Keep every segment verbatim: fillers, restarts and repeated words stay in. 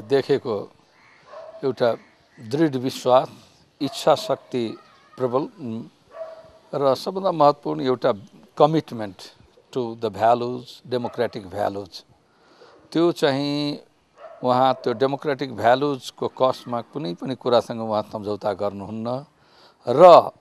देखेको एउटा दृढ विश्वास, इच्छा शक्ति प्रबल र सबभन्दा महत्त्वपूर्ण एउटा commitment to the values, democratic values, त्यो चाहिँ उहाँ त्यो डेमोक्रेटिक भ्यालुजको कस्टमा कुनै पनि कुरासँग उहाँ सम्झौता गर्नुहुन्न र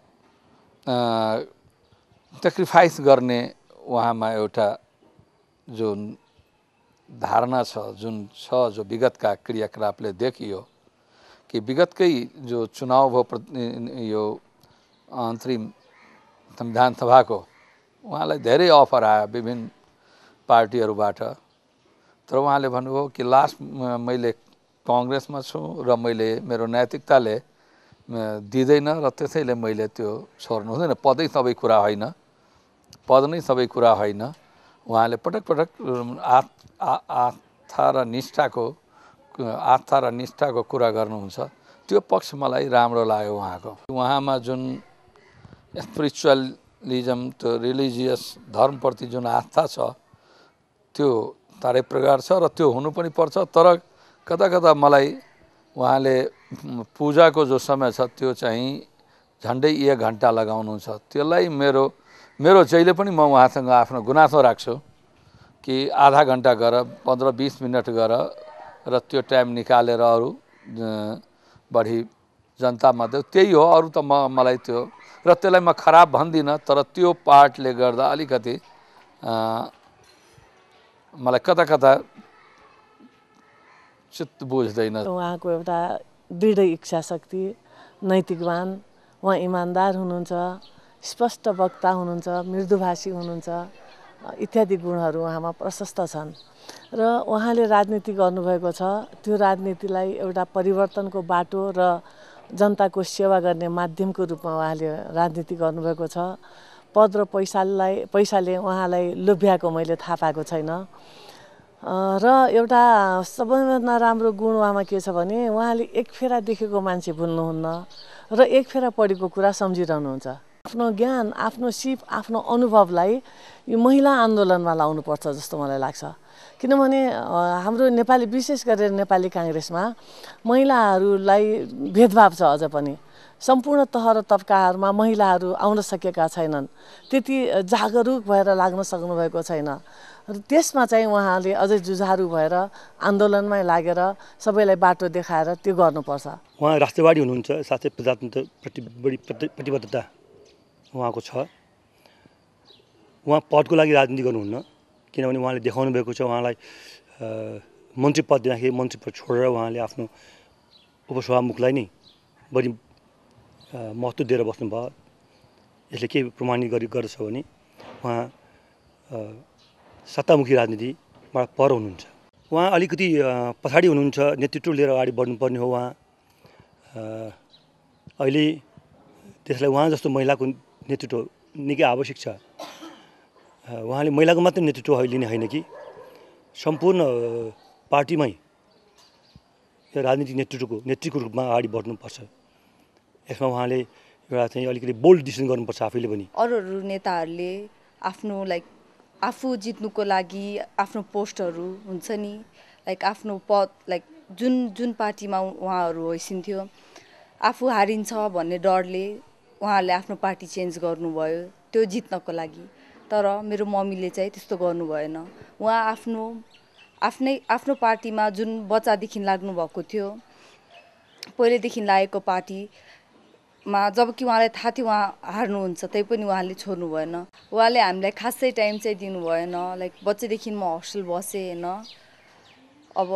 सेक्रिफाइस गर्ने उहाँमा एउटा जुन धारणा छ, जुन छ, जो विगतका क्रियाकलापले देखियो कि विगतकै जो चुनाव भयो यो अन्तरिम संविधान सभाको, उहाँलाई धेरै अफर आयो विभिन्न पार्टीहरूबाट, तर उहाँले भन्नुभयो कि लास्ट मैले कांग्रेसमा छु र मैले मेरो नैतिकताले दिँदैन र त्यसैले मैले त्यो छोड्नु हुँदैन। पदै सबै कुरा होइन, पद नै सबै कुरा होइन। उहाँले पटक पटक आस्था र निष्ठाको आस्था र निष्ठाको कुरा गर्नुहुन्छ। त्यो पक्ष मलाई राम्रो लाग्यो उहाँको। उहाँमा जुन स्पिरिचुअलिजम, त्यो रिलिजियस धर्मप्रति जुन आस्था छ त्यो तारै प्रगाढ छ र त्यो हुनु पनि पर्छ। तर कता कता मलाई उहाँले पूजाको जो समय छ त्यो चाहिँ झन्डै एक घन्टा लगाउनुहुन्छ। त्यसलाई मेरो मेरो जहिले पनि म उहाँसँग आफ्नो गुनासो राख्छु कि आधा घन्टा गर, पन्ध्र बिस मिनट गर र त्यो टाइम निकालेर अरू बढी जनतामा देऊ। त्यही हो, अरू त म मलाई त्यो र त्यसलाई म खराब भन्दिनँ, तर त्यो पार्टले गर्दा अलिकति मलाई कता कता चित्त बुझ्दैन। उहाँको एउटा दृढ इच्छा शक्ति, नैतिकवान, उहाँ इमान्दार हुनुहुन्छ, स्पष्ट वक्ता हुनुहुन्छ, मृदुभाषी हुनुहुन्छ, इत्यादि गुणहरू उहाँमा प्रशस्त छन् र उहाँले राजनीति गर्नुभएको छ। त्यो राजनीतिलाई एउटा परिवर्तनको बाटो र जनताको सेवा गर्ने माध्यमको रूपमा उहाँले राजनीति गर्नुभएको छ। पद र पैसालाई पैसाले उहाँलाई लोभ्याएको मैले थाहा पाएको छैन। र एउटा सबैभन्दा राम्रो गुण उहाँमा के छ भने उहाँले एक फेरा देखेको मान्छे भुल्नुहुन्न र एक फेरा पढेको कुरा सम्झिरहनुहुन्छ। आफ्नो ज्ञान, आफ्नो सिप, आफ्नो अनुभवलाई यो महिला आन्दोलनमा लाउनुपर्छ जस्तो मलाई लाग्छ। किनभने हाम्रो नेपाली, विशेष गरेर नेपाली काङ्ग्रेसमा महिलाहरूलाई भेदभाव छ अझ पनि। सम्पूर्ण तह र तबकाहरूमा महिलाहरू आउन सकेका छैनन्, त्यति जागरुक भएर लाग्न सक्नुभएको छैन। र त्यसमा चाहिँ उहाँले अझै जुझारु भएर आन्दोलनमै लागेर सबैलाई बाटो देखाएर त्यो गर्नुपर्छ। उहाँ राष्ट्रवादी हुनुहुन्छ, साथै प्रजातन्त्रप्रति बढी प्रतिबद्धता उहाँको छ। उहाँ पदको लागि राजनीति गर्नुहुन्न, किनभने उहाँले देखाउनु भएको छ उहाँलाई मन्त्री पद दिँदाखेरि मन्त्री पद छोडेर उहाँले आफ्नो उपसभामुखलाई नै बढी महत्त्व दिएर बस्नुभयो। यसले के प्रमाणित गरी गर्छ भने उहाँ सत्तामुखी राजनीतिबाट पर हुनुहुन्छ। उहाँ अलिकति पछाडि हुनुहुन्छ, नेतृत्व लिएर अगाडि बढ्नुपर्ने हो। उहाँ अहिले त्यसलाई उहाँ जस्तो महिलाको नेतृत्व निकै आवश्यक छ। उहाँले महिलाको मात्र नेतृत्व लिने होइन कि सम्पूर्ण पार्टीमै राजनीतिक नेतृत्वको नेतृत्वको रूपमा अगाडि बढ्नुपर्छ। यसमा उहाँले एउटा चाहिँ अलिकति बोल्ड डिसिसन गर्नुपर्छ आफैले पनि। अरू अरू नेताहरूले आफ्नो लाइक आफू जित्नुको लागि आफ्नो पोस्टहरू हुन्छ नि, लाइक आफ्नो पद, लाइक जुन जुन पार्टीमा उहाँहरू होइसिन्थ्यो, आफू हारिन्छ भन्ने डरले उहाँहरूले आफ्नो पार्टी चेन्ज गर्नुभयो त्यो जित्नको लागि। तर मेरो मम्मीले चाहिँ त्यस्तो गर्नु भएन। उहाँ आफ्नो आफ्नै आफ्नो पार्टीमा जुन बच्चादेखि लाग्नु भएको थियो, पहिलेदेखि लागेको पार्टीमा, जबकि उहाँलाई थाहा थियो उहाँ हार्नुहुन्छ, त्यही पनि उहाँले छोड्नु भएन। उहाँले हामीलाई खासै टाइम चाहिँ दिनु भएन। लाइक बच्चैदेखि म हस्टेल बसेँ होइन। अब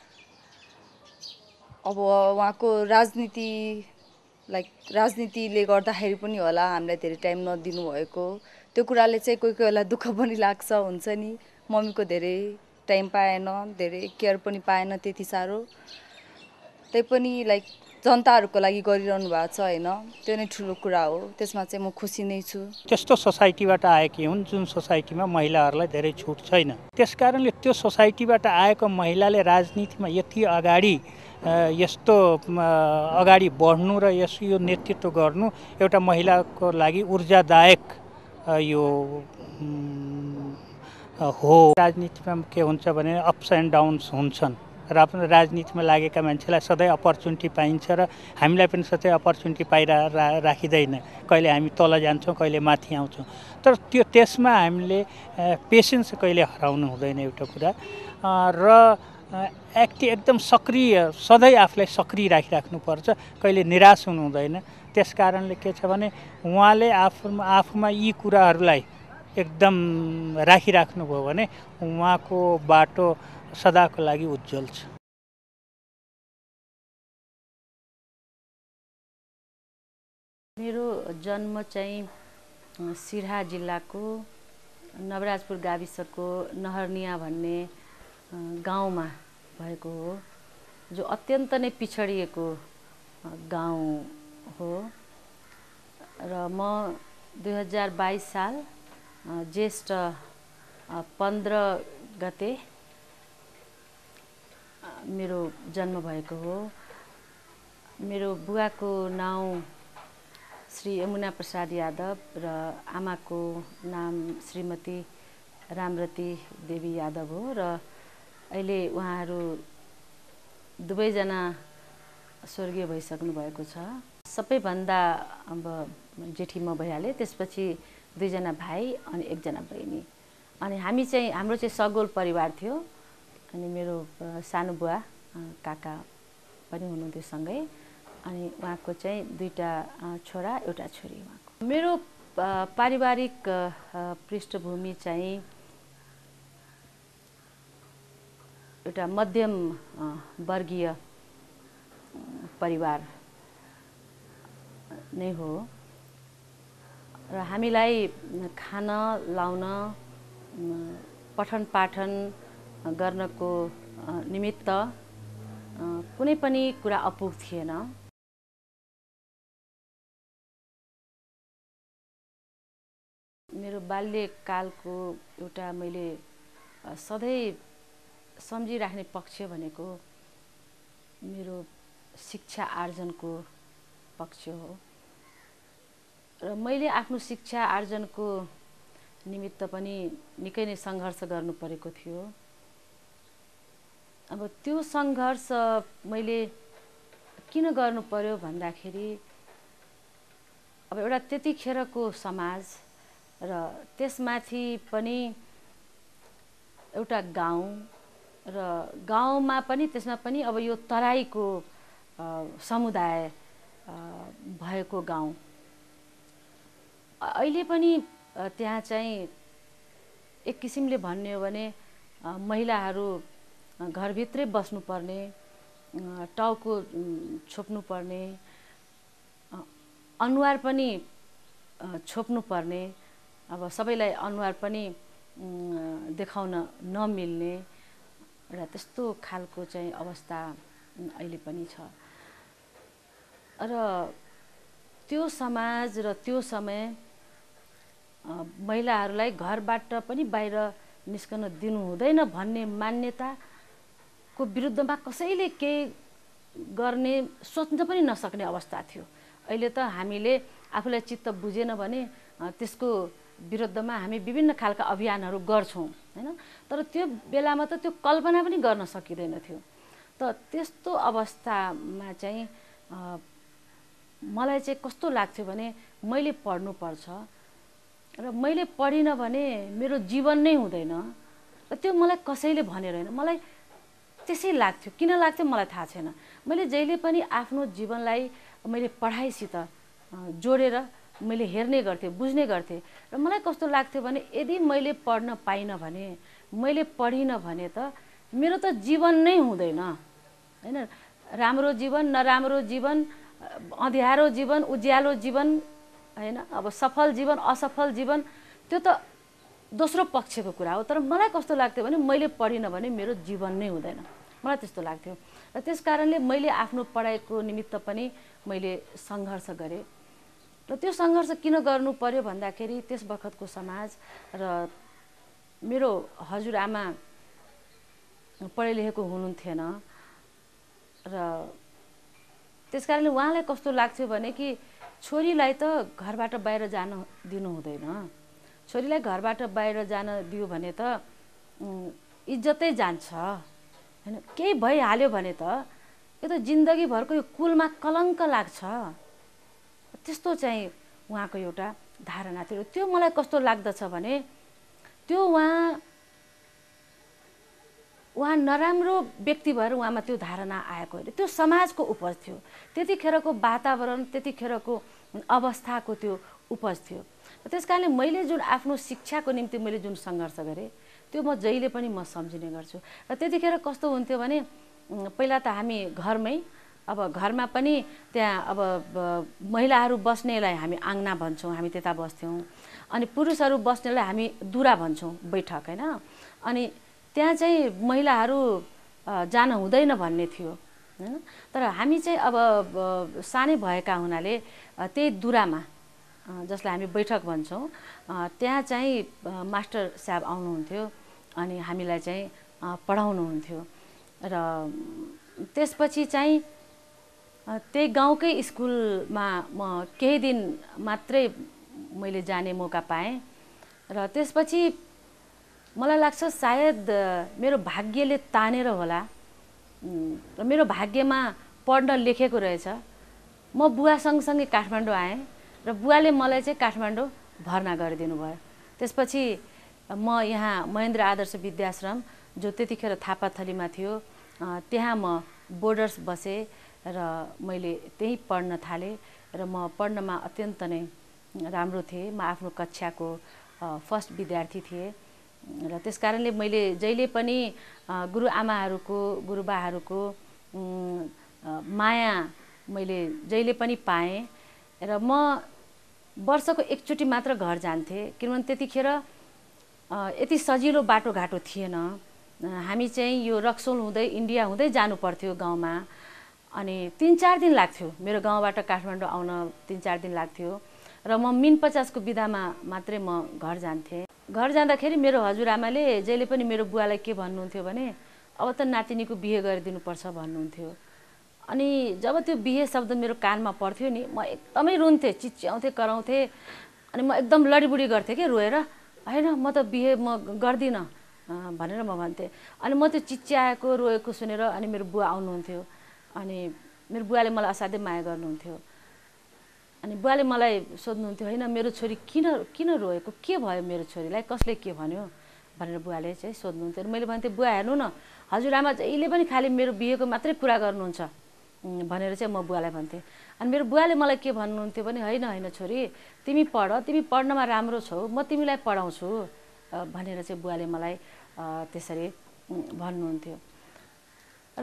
अब उहाँको राजनीति लाइक राजनीतिले गर्दाखेरि पनि होला हामीलाई धेरै टाइम नदिनु भएको। त्यो कुराले चाहिँ कोही कोही बेला दुःख पनि लाग्छ, हुन्छ नि। मम्मीको धेरै टाइम पाएन, धेरै केयर पनि पाएन त्यति साह्रो। त्यही पनि लाइक जनताहरूको लागि गरिरहनु भएको छ होइन, त्यो नै ठुलो कुरा हो। त्यसमा चाहिँ म खुसी नै छु। त्यस्तो सोसाइटीबाट आएकी हुन् जुन सोसाइटीमा महिलाहरूलाई धेरै छुट छैन। त्यसकारणले त्यो सोसाइटीबाट आएको महिलाले राजनीतिमा यति अगाडि यस्तो अगाडि बढ्नु र यस यो नेतृत्व गर्नु एउटा महिलाको लागि ऊर्जादायक यो हो। राजनीतिमा के हुन्छ भने अप्स एन्ड डाउन्स हुन्छन् र राजनीतिमा लागेका मान्छेलाई सधैँ अपर्च्युनिटी पाइन्छ र हामीलाई पनि सधैँ अपर्च्युनिटी पाइरा रा राखिँदैन। कहिले हामी तल जान्छौँ, कहिले माथि आउँछौँ। तर त्यो त्यसमा हामीले पेसेन्स कहिले हराउनु हुँदैन एउटा कुरा। र एक्टि एकदम सक्रिय, सधैँ आफूलाई सक्रिय राखिराख्नुपर्छ, कहिले निराश हुनु हुँदैन। त्यस कारणले के छ भने उहाँले आफूमा आफूमा यी कुराहरूलाई एकदम राखिराख्नुभयो भने उहाँको बाटो सदाको लागि उज्जवल छ। मेरो जन्म चाहिँ सिरहा जिल्लाको नवराजपुर गाविसको नहरनिया भन्ने गाउँमा भएको हो, जो अत्यन्त नै पिछडिएको गाउँ हो। र म दुई हजार बाइस साल ज्येष्ठ पन्ध्र गते मेरो जन्म भएको हो। मेरो बुवाको नाउँ श्री यमुना प्रसाद यादव र आमाको नाम श्रीमती रामरती देवी यादव हो। र अहिले उहाँहरू दुवैजना स्वर्गीय भइसक्नु भएको छ। सबैभन्दा अब जेठी म भइहालेँ, त्यसपछि दुईजना भाइ अनि एकजना बहिनी। अनि हामी चाहिँ हाम्रो चाहिँ सगोल परिवार थियो। अनि मेरो सानो बुवा काका पनि हुनुहुन्थ्यो सँगै। अनि उहाँको चाहिँ दुईटा छोरा एउटा छोरी उहाँको। मेरो पारिवारिक पृष्ठभूमि चाहिँ एउटा मध्यम वर्गीय परिवार नै हो। र हामीलाई खान लाउन पठन पाठन गर्नको निमित्त कुनै पनि कुरा अपुग थिएन। मेरो बाल्यकालको एउटा मैले सधैँ सम्झिराख्ने पक्ष भनेको मेरो शिक्षा आर्जनको पक्ष हो। र मैले आफ्नो शिक्षा आर्जनको निमित्त पनि निकै नै सङ्घर्ष गर्नु परेको थियो। अब त्यो सङ्घर्ष मैले किन गर्नु पर्यो भन्दाखेरि अब एउटा त्यतिखेरको समाज र त्यसमाथि पनि एउटा गाउँ र गाउँमा पनि त्यसमा पनि अब यो तराईको समुदाय भएको गाउँ। अहिले पनि त्यहाँ चाहिँ एक किसिमले भन्ने हो भने महिलाहरू घरभित्रै बस्नुपर्ने, टाउको छोप्नुपर्ने, अनुहार पनि छोप्नुपर्ने, अब सबैलाई अनुहार पनि देखाउन नमिल्ने र त्यस्तो खालको चाहिँ अवस्था अहिले पनि छ। र त्यो समाज र त्यो समय महिलाहरूलाई घरबाट पनि बाहिर निस्कन दिनु हुँदैन भन्ने मान्यताको विरुद्धमा कसैले केही गर्ने सोच्न पनि नसक्ने अवस्था थियो। अहिले त हामीले आफूलाई चित्त बुझेन भने त्यसको विरुद्धमा हामी विभिन्न खालका अभियानहरू गर्छौँ हैन। तर त्यो बेलामा त त्यो कल्पना पनि गर्न सकिँदैन थियो। त त्यस्तो अवस्थामा चाहिँ मलाई चाहिँ कस्तो लाग्थ्यो भने मैले पढ्नुपर्छ र मैले पढिनँ भने मेरो जीवन नै हुँदैन। र त्यो मलाई कसैले भनेर होइन, मलाई त्यसै लाग्थ्यो। किन लाग्थ्यो मलाई थाहा छैन। मैले जहिले पनि आफ्नो जीवनलाई मैले पढाइसित जोडेर मैले हेर्ने गर्थेँ, बुझ्ने गर्थेँ। र मलाई कस्तो लाग्थ्यो भने यदि मैले पढ्न पाइनँ भने, मैले पढिनँ भने त मेरो त जीवन नै हुँदैन हैन। राम्रो जीवन, नराम्रो जीवन, अँध्यारो जीवन, उज्यालो जीवन हैन, अब सफल जीवन, असफल जीवन, त्यो त दोस्रो पक्षको कुरा हो। तर मलाई कस्तो लाग्थ्यो भने मैले पढिनँ भने मेरो जीवन नै हुँदैन, मलाई त्यस्तो लाग्थ्यो। र त्यस कारणले मैले आफ्नो पढाइको निमित्त पनि मैले सङ्घर्ष गरेँ। र त्यो सङ्घर्ष किन गर्नु पर्यो भन्दाखेरि त्यस बखतको समाज र मेरो हजुरआमा पढे लेखेको हुनुहुन्थेन र त्यस कारणले उहाँलाई कस्तो लाग्थ्यो भने कि छोरीलाई त घरबाट बाहिर जान दिनु हुँदैन, छोरीलाई घरबाट बाहिर जान दियो भने त इज्जतै जान्छ हैन केही भइहाल्यो भने त यो त जिन्दगीभरको यो कुलमा कलङ्क लाग्छ। त्यस्तो चाहिँ उहाँको एउटा धारणा थियो। त्यो मलाई कस्तो लाग्दछ भने त्यो उहाँ उहाँ नराम्रो व्यक्ति भएर उहाँमा त्यो धारणा आएको होइन, त्यो समाजको उपज थियो, त्यतिखेरको वातावरण त्यतिखेरको अवस्थाको त्यो उपज थियो। त्यस कारणले मैले जुन आफ्नो शिक्षाको निम्ति मैले जुन सङ्घर्ष गरेँ त्यो म जहिले पनि म सम्झिने गर्छु। र त्यतिखेर कस्तो हुन्थ्यो भने पहिला त हामी घरमै अब घरमा पनि त्यहाँ अब महिलाहरू बस्नेलाई हामी आङ्गना भन्छौँ, हामी त्यता बस्थ्यौँ, अनि पुरुषहरू बस्नेलाई हामी दुरा भन्छौँ, बैठक होइन। अनि त्यहाँ चाहिँ महिलाहरू जान हुँदैन भन्ने थियो हैन। तर हामी चाहिँ अब सानै भएका हुनाले त्यही दुरामा जसलाई हामी बैठक भन्छौँ त्यहाँ चाहिँ मास्टर साहब आउनुहुन्थ्यो अनि हामीलाई चाहिँ पढाउनुहुन्थ्यो। र त्यसपछि चाहिँ त्यही गाउँकै स्कुलमा म केही दिन मात्रै मैले जाने मौका पाएँ। र त्यसपछि मलाई लाग्छ सायद मेरो भाग्यले तानेर होला र मेरो भाग्यमा पढ्न लेखेको रहेछ। म बुवा सँगसँगै काठमाडौँ आएँ र बुवाले मलाई चाहिँ काठमाडौँ भर्ना गरिदिनु भयो। त्यसपछि म यहाँ महेन्द्र आदर्श विद्याश्रम जो त्यतिखेर थापाथलीमा थियो त्यहाँ म बोर्डर्स बसेँ र मैले त्यहीँ पढ्न थालेँ र म पढ्नमा अत्यन्त नै राम्रो थिएँ। म आफ्नो कक्षाको फर्स्ट विद्यार्थी थिएँ र त्यस कारणले मैले जहिले पनि गुरुआमाहरूको गुरुबाहरूको माया मैले जहिले पनि पाएँ। र म वर्षको एकचोटि मात्र घर जान्थेँ किनभने त्यतिखेर यति सजिलो बाटोघाटो थिएन। हामी चाहिँ यो रक्सोल हुँदै इन्डिया हुँदै जानु पर्थ्यो गाउँमा, अनि तिन चार दिन लाग्थ्यो मेरो गाउँबाट काठमाडौँ आउन, तिन चार दिन लाग्थ्यो। र म मिन पचासको बिदामा मात्रै म घर जान्थेँ। घर जाँदाखेरि मेरो हजुरआमाले जहिले पनि मेरो बुवालाई के भन्नुहुन्थ्यो भने अब त नातिनीको बिहे गरिदिनुपर्छ भन्नुहुन्थ्यो। अनि जब त्यो बिहे शब्द मेरो कानमा पर्थ्यो नि म एकदमै रुन्थेँ, चिच्याउँथेँ, कराउँथेँ, अनि म एकदम लडीबुडी गर्थेँ कि रोएर, होइन म त बिहे म गर्दिनँ भनेर म भन्थेँ। अनि म त्यो चिच्याएको रोएको सुनेर अनि मेरो बुवा आउनुहुन्थ्यो, अनि मेरो बुवाले मलाई असाध्यै माया गर्नुहुन्थ्यो। अनि बुवाले मलाई सोध्नुहुन्थ्यो होइन मेरो छोरी किन किन रोएको, के भयो मेरो छोरीलाई, कसले के भन्यो भनेर बुवाले चाहिँ सोध्नुहुन्थ्यो। मैले भन्थेँ बुवा हेर्नु न हजुरआमा जहिले पनि खालि मेरो बिहेको मात्रै कुरा गर्नुहुन्छ भनेर चाहिँ म बुवालाई भन्थेँ। अनि मेरो बुवाले मलाई के भन्नुहुन्थ्यो भने होइन होइन छोरी तिमी पढ, तिमी पढ्नमा राम्रो छौ, म तिमीलाई पढाउँछु भनेर चाहिँ बुवाले मलाई त्यसरी भन्नुहुन्थ्यो। र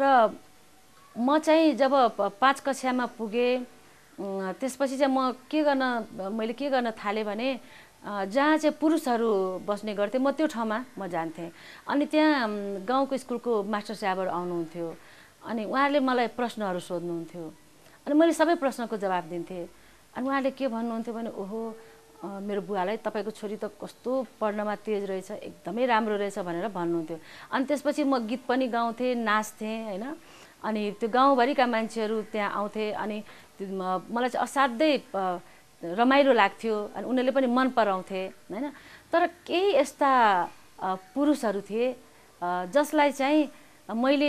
म चाहिँ जब पाँच कक्षामा पुगेँ त्यसपछि चाहिँ म के गर्न मैले के गर्न थालेँ भने जहाँ चाहिँ पुरुषहरू बस्ने गर्थे म त्यो ठाउँमा म जान्थेँ। अनि त्यहाँ गाउँको स्कुलको मास्टर साहबहरू आउनुहुन्थ्यो, अनि उहाँहरूले मलाई प्रश्नहरू सोध्नुहुन्थ्यो, अनि मैले सबै प्रश्नको जवाब दिन्थेँ। अनि उहाँले के भन्नुहुन्थ्यो भने ओहो मेरो बुवालाई तपाईँको छोरी त कस्तो पढ्नमा तेज रहेछ, एकदमै राम्रो रहेछ भनेर भन्नुहुन्थ्यो। अनि त्यसपछि म गीत पनि गाउँथेँ, नाच्थेँ होइन। अनि त्यो गाउँभरिका मान्छेहरू त्यहाँ आउँथे, अनि मलाई चाहिँ असाध्यै रमाइलो लाग्थ्यो, अनि उनीहरूले पनि मन पराउँथे होइन। तर केही यस्ता पुरुषहरू थिए जसलाई चाहिँ मैले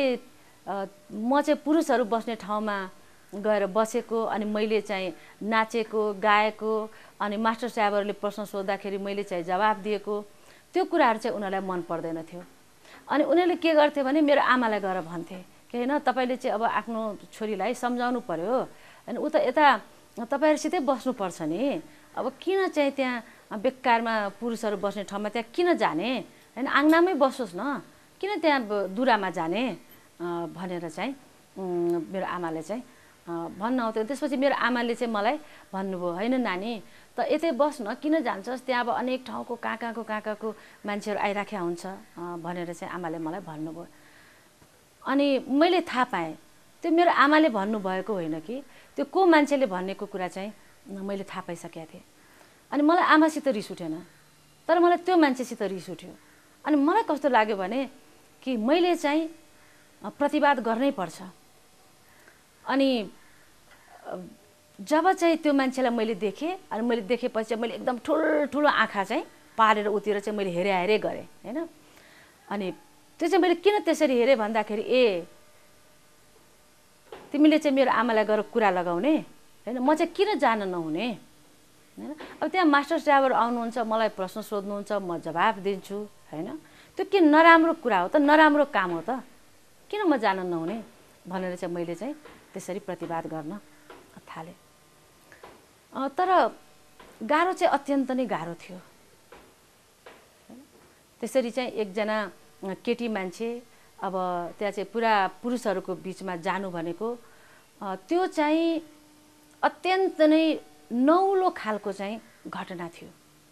म चाहिँ पुरुषहरू बस्ने ठाउँमा गएर बसेको, अनि मैले चाहिँ नाचेको गाएको, अनि मास्टर साहबहरूले प्रश्न सोद्धाखेरि मैले चाहिँ जवाब दिएको, त्यो कुराहरू चाहिँ उनीहरूलाई मन पर्दैन थियो। अनि उनीहरूले के गर्थे भने मेरो आमालाई गएर भन्थे कि होइन तपाईँले चाहिँ अब आफ्नो छोरीलाई सम्झाउनु पर्यो, अनि उता यता तपाईँहरूसितै बस्नुपर्छ नि, अब किन चाहिँ त्यहाँ बेकारमा पुरुषहरू बस्ने ठाउँमा त्यहाँ किन जाने, होइन आङ्गनामै बसोस् न, किन त्यहाँ दुरामा जाने भनेर चाहिँ मेरो आमाले चाहिँ भन्न आउँथ्यो। त्यसपछि मेरो आमाले चाहिँ मलाई भन्नुभयो होइन नानी त यतै बस् न, किन जान्छस्, त्यहाँ अब अनेक ठाउँको कहाँ कहाँको कहाँ कहाँको मान्छेहरू आइराखेका हुन्छ भनेर चाहिँ आमाले मलाई भन्नुभयो। अनि मैले थाहा पाएँ त्यो मेरो आमाले भन्नुभएको होइन कि त्यो को मान्छेले भनेको कुरा चाहिँ मैले थाहा पाइसकेको थिएँ। अनि मलाई आमासित रिस उठेन, तर मलाई त्यो मान्छेसित रिस उठ्यो। अनि मलाई कस्तो लाग्यो भने कि मैले चाहिँ प्रतिवाद गर्नै पर्छ। अनि जब चाहिँ त्यो मान्छेलाई मैले देखेँ, अनि मैले देखेपछि मैले एकदम ठुल्ठुलो आँखा चाहिँ पालेर उतिर चाहिँ मैले हेरे हेरे गरेँ होइन। अनि त्यो चाहिँ मैले किन त्यसरी हेरेँ भन्दाखेरि ए तिमीले चाहिँ मेरो आमालाई गएर कुरा लगाउने होइन, म चाहिँ किन जान नहुने होइन। अब त्यहाँ मास्टर्स ड्राइभर आउनुहुन्छ, मलाई प्रश्न सोध्नुहुन्छ, म जवाफ दिन्छु होइन। त्यो के नराम्रो कुरा हो त, नराम्रो काम हो त, किन म जान नहुने भनेर चाहिँ मैले चाहिँ त्यसरी प्रतिवाद गर्न थालेँ। तर गाह्रो चाहिँ अत्यन्त नै गाह्रो थियो। त्यसरी चाहिँ एकजना केटी मान्छे अब त्यहाँ चाहिँ पुरा पुरुषहरूको बिचमा जानु भनेको त्यो चाहिँ अत्यन्त नै नौलो खालको चाहिँ घटना थियो।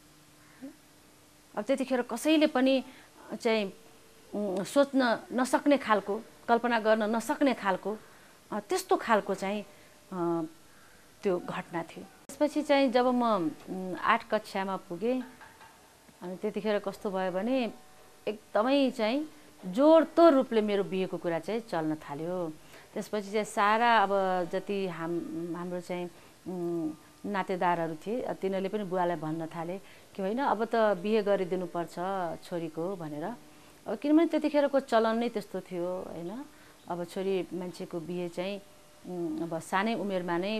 अब त्यतिखेर कसैले पनि चाहिँ सोच्न नसक्ने खालको, कल्पना गर्न नसक्ने खालको त्यस्तो खालको चाहिँ त्यो घटना थियो। त्यसपछि चाहिँ जब म आठ कक्षामा पुगेँ अनि त्यतिखेर कस्तो भयो भने एकदमै चाहिँ जोडतोड रूपले मेरो बिहेको कुरा चाहिँ चल्न थाल्यो। त्यसपछि चाहिँ सारा अब जति हाम हाम्रो चाहिँ नातेदारहरू थिए तिनीहरूले पनि बुवालाई भन्न थाले कि होइन अब त बिहे गरिदिनुपर्छ छोरीको भनेर। अब किनभने त्यतिखेरको चलन नै त्यस्तो थियो होइन। अब छोरी मान्छेको बिहे चाहिँ अब सानै उमेरमा नै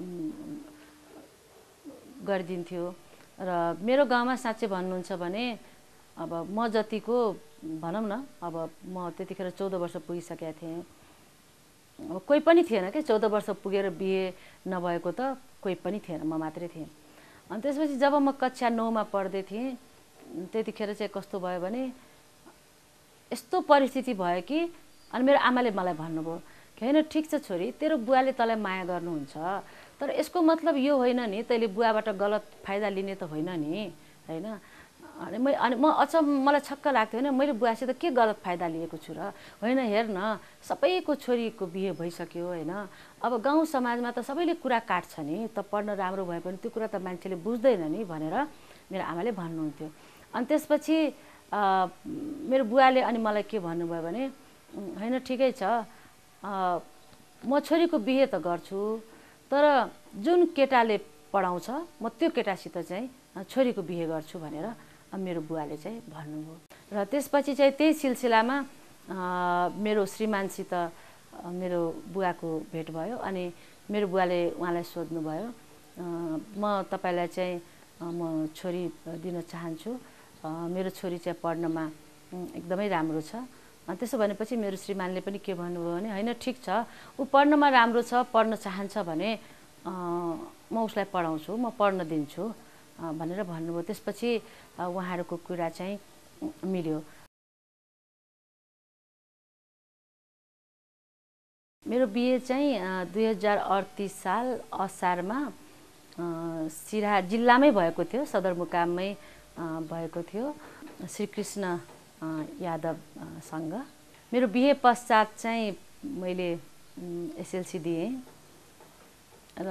गरिदिन्थ्यो र मेरो गाउँमा साँच्चै भन्नुहुन्छ भने अब म जतिको भनौँ न, अब म त्यतिखेर चौध वर्ष पुगिसकेका थिएँ। अब कोही पनि थिएन कि चौध वर्ष पुगेर बिहे नभएको त कोही पनि थिएन, म मात्रै थिएँ। अनि त्यसपछि जब म कक्षा नौमा पढ्दै थिएँ त्यतिखेर चाहिँ कस्तो भयो भने यस्तो परिस्थिति भयो कि अनि मेरो आमाले मलाई भन्नुभयो कि होइन ठिक छ छोरी, तेरो बुवाले तँलाई माया गर्नुहुन्छ, तर यसको मतलब यो होइन नि तैँले बुवाबाट गलत फाइदा लिने त होइन नि होइन। अनि मै अनि म अचम्म मलाई छक्क लाग्थ्यो होइन, मैले बुवासित के गलत फाइदा लिएको छु र होइन। हेर न सबैको छोरीको बिहे भइसक्यो होइन। अब गाउँ समाजमा त सबैले कुरा काट्छ नि, त पढ्न राम्रो भए पनि त्यो कुरा त मान्छेले बुझ्दैन नि भनेर मेरो आमाले भन्नुहुन्थ्यो। अनि त्यसपछि मेरो बुवाले अनि मलाई के भन्नुभयो भने होइन ठिकै छ, म छोरीको बिहे त गर्छु, तर जुन केटाले पढाउँछ म त्यो केटासित चाहिँ छोरीको बिहे गर्छु भनेर मेरो बुवाले चाहिँ भन्नुभयो। र त्यसपछि चाहिँ त्यही सिलसिलामा मेरो श्रीमानसित मेरो बुवाको भेट भयो अनि मेरो बुवाले उहाँलाई सोध्नुभयो म तपाईँलाई चाहिँ म छोरी दिन चाहन्छु, मेरो छोरी चाहिँ पढ्नमा एकदमै राम्रो छ। त्यसो भनेपछि मेरो श्रीमानले पनि के भन्नुभयो भने होइन ठिक छ, ऊ पढ्नमा राम्रो छ, पढ्न चाहन्छ भने म उसलाई पढाउँछु, म पढ्न दिन्छु भनेर भन्नुभयो। त्यसपछि उहाँहरूको कुरा चाहिँ मिल्यो। मेरो बिहे चाहिँ दुई हजार अडतिस साल असारमा सिराहा जिल्लामै भएको थियो, सदरमुकाममै भएको थियो श्रीकृष्ण यादवसँग। मेरो बिहे पश्चात चाहिँ मैले एसएलसी दिएँ र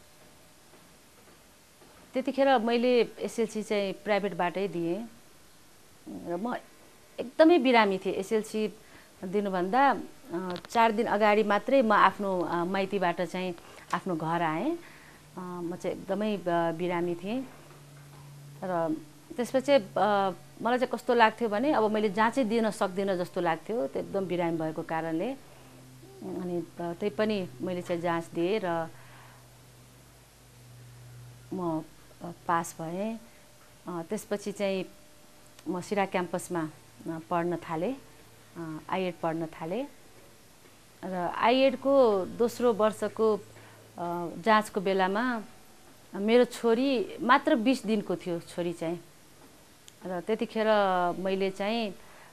त्यतिखेर मैले एसएलसी चाहिँ प्राइभेटबाटै दिएँ र म एकदमै बिरामी थिएँ। एसएलसी दिनुभन्दा चार दिन अगाडि मात्रै म आफ्नो माइतीबाट चाहिँ आफ्नो घर आएँ। म चाहिँ एकदमै बिरामी थिएँ र त्यसपछि मलाई चाहिँ कस्तो लाग्थ्यो भने अब मैले जाँचै दिन सक्दिनँ जस्तो लाग्थ्यो, त्यो एकदम बिरामी भएको कारणले। अनि त्यही पनि मैले चाहिँ जाँच दिएँ र म पास भएँ। त्यसपछि चाहिँ म सिराहा क्याम्पसमा पढ्न थालेँ, आइएड पढ्न थालेँ र आइएडको दोस्रो वर्षको जाँचको बेलामा मेरो छोरी मात्र बिस दिनको थियो छोरी चाहिँ। र त्यतिखेर मैले चाहिँ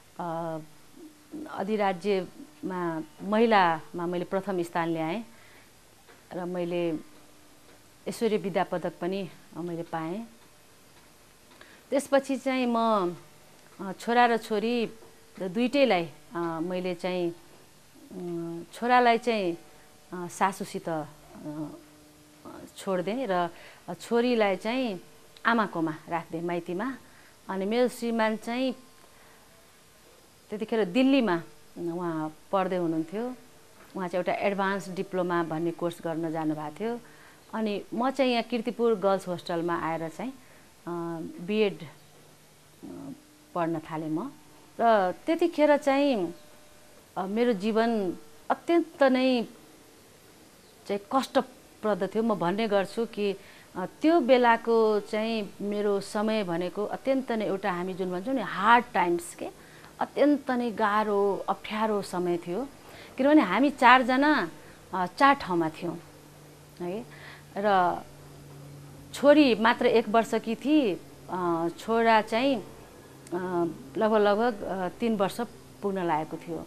अधिराज्यमा महिलामा मैले प्रथम स्थान ल्याएँ र मैले ऐश्वर्य विद्या पदक पनि मैले पाएँ। त्यसपछि चाहिँ म छोरा र छोरी दुइटैलाई मैले चाहिँ छोरालाई चाहिँ सासूसित छोडिदिएँ र छोरीलाई चाहिँ आमाकोमा राखिदिएँ माइतीमा। अनि मेरो श्रीमान चाहिँ त्यतिखेर दिल्लीमा उहाँ पढ्दै हुनुहुन्थ्यो, उहाँ चाहिँ एउटा एडभान्स डिप्लोमा भन्ने कोर्स गर्न जानुभएको थियो। अनि म चाहिँ यहाँ कीर्तिपुर गर्ल्स होस्टेलमा आएर चाहिँ बिएड पढ्न थालेँ म। र त्यतिखेर चाहिँ मेरो जीवन अत्यन्त नै चाहिँ कष्टप्रद थियो। म भन्ने गर्छु कि त्यो बेलाको चाहिँ मेरो समय भनेको अत्यन्त नै एउटा हामी जुन भन्छौँ नि हार्ड टाइम्स के अत्यन्त नै गाह्रो अप्ठ्यारो समय थियो। किनभने हामी चारजना चार ठाउँमा थियौँ है र छोरी मात्र एक वर्षकी थिए, छोरा चाहिँ लगभग लगभग तीन वर्ष पुग्न लागेको थियो।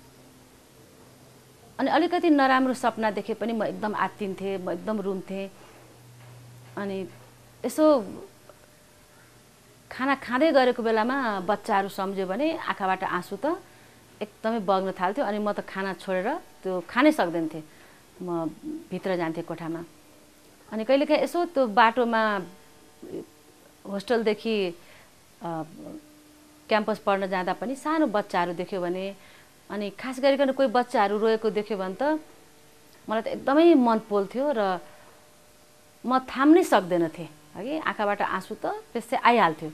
अनि अलिकति नराम्रो सपना देखे पनि म एकदम आत्तिन्थेँ, म एकदम रुन्थेँ। अनि यसो खाना खाँदै गरेको बेलामा बच्चाहरू सम्झ्यो भने आँखाबाट आँसु त एकदमै बग्न थाल्थ्यो। अनि म त खाना छोडेर त्यो खानै सक्दैन थिएँ, म भित्र जान्थेँ कोठामा। अनि कहिलेकाहीँ यसो त्यो बाटोमा होस्टेलदेखि क्याम्पस पढ्न जाँदा पनि सानो बच्चाहरू देख्यो भने अनि खास गरिकन कोही बच्चाहरू रोएको देख्यो भने त मलाई त एकदमै मन पोल्थ्यो र म थाम्नै सक्दैन थिएँ है, आँखाबाट आँसु त त्यसै आइहाल्थ्यो।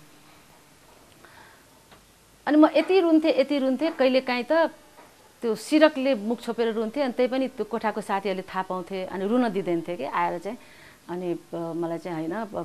अनि म यति रुन्थेँ यति रुन्थेँ कहिलेकाहीँ त त्यो सिरकले मुख छोपेर रुन्थेँ। अनि त्यही पनि त्यो कोठाको साथीहरूले थाहा पाउँथे अनि रुन दिँदैन थिए कि आएर चाहिँ। अनि मलाई चाहिँ होइन अब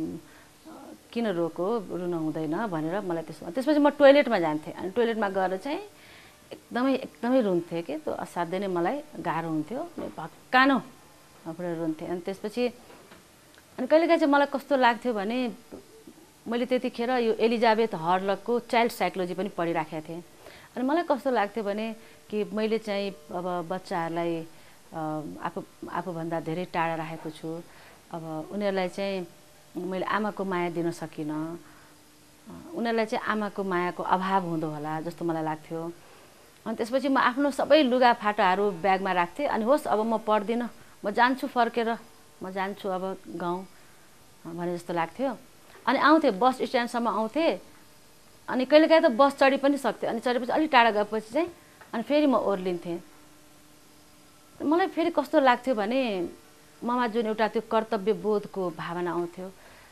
किन रोको, रुन हुँदैन भनेर मलाई त्यसमा त्यसपछि म टोइलेटमा जान्थेँ। अनि टोइलेटमा गएर चाहिँ एकदमै एकदमै रुन्थेँ कि त्यो असाध्यै नै मलाई गाह्रो हुन्थ्यो, भक्कानो पुरा रुन्थेँ। अनि त्यसपछि अनि कहिलेकाहीँ चाहिँ मलाई कस्तो लाग्थ्यो भने मैले त्यतिखेर यो एलिजाबेथ हर्लकको चाइल्ड साइकोलोजी पनि पढिराखेको थिएँ। अनि मलाई कस्तो लाग्थ्यो भने कि मैले चाहिँ अब बच्चाहरूलाई आफू आफूभन्दा धेरै टाढा राखेको छु, अब उनीहरूलाई चाहिँ मैले आमाको माया दिन सकिनँ, उनीहरूलाई चाहिँ आमाको मायाको अभाव हुँदो होला जस्तो मलाई लाग्थ्यो। अनि त्यसपछि म आफ्नो सबै लुगाफाटाहरू ब्यागमा राख्थेँ। अनि होस् अब म पढ्दिनँ, म जान्छु फर्केर, म जान्छु अब गाउँ भने जस्तो लाग्थ्यो। अनि आउँथेँ बस स्ट्यान्डसम्म आउँथेँ। अनि कहिलेकाहीँ त बस चढी पनि सक्थेँ। अनि चढेपछि अलिक टाढा गएपछि चाहिँ अनि फेरि म ओर्लिन्थेँ। मलाई फेरि कस्तो लाग्थ्यो भने ममा जुन एउटा त्यो कर्तव्य बोधको भावना आउँथ्यो।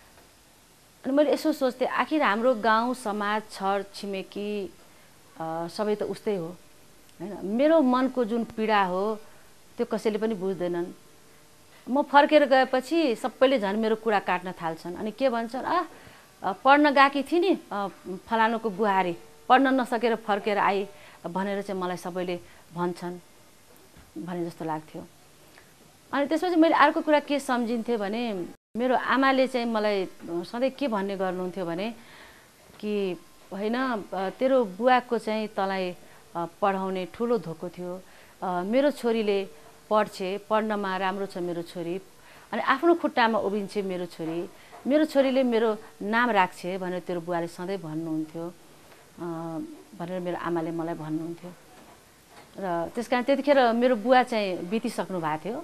अनि मैले यसो सोच्थेँ आखिर हाम्रो गाउँ समाज छर छिमेकी सबै त उस्तै हो होइन, मेरो मनको जुन पीडा हो त्यो कसैले पनि बुझ्दैनन्। म फर्केर गएपछि सबैले झन् मेरो कुरा काट्न थाल्छन्। अनि के भन्छन्, आ पढ्न गएकी थिए नि फलानुको बुहारी, पढ्न नसकेर फर्केर आई भनेर चाहिँ मलाई सबैले भन्छन् भने जस्तो लाग्थ्यो। अनि त्यसपछि मैले अर्को कुरा के सम्झिन्थेँ भने मेरो आमाले चाहिँ मलाई सधैँ के भन्ने गर्नुहुन्थ्यो भने कि होइन तेरो बुवाको चाहिँ तँलाई पढाउने ठुलो धोको थियो, मेरो छोरीले पढ्छे, पढ्नमा राम्रो छ मेरो छोरी, अनि आफ्नो खुट्टामा उभिन्छे मेरो छोरी, मेरो छोरीले मेरो नाम राख्छे भनेर तेरो बुवाले सधैँ भन्नुहुन्थ्यो भनेर मेरो आमाले मलाई भन्नुहुन्थ्यो। र त्यस कारण त्यतिखेर मेरो बुवा चाहिँ बितिसक्नु भएको थियो।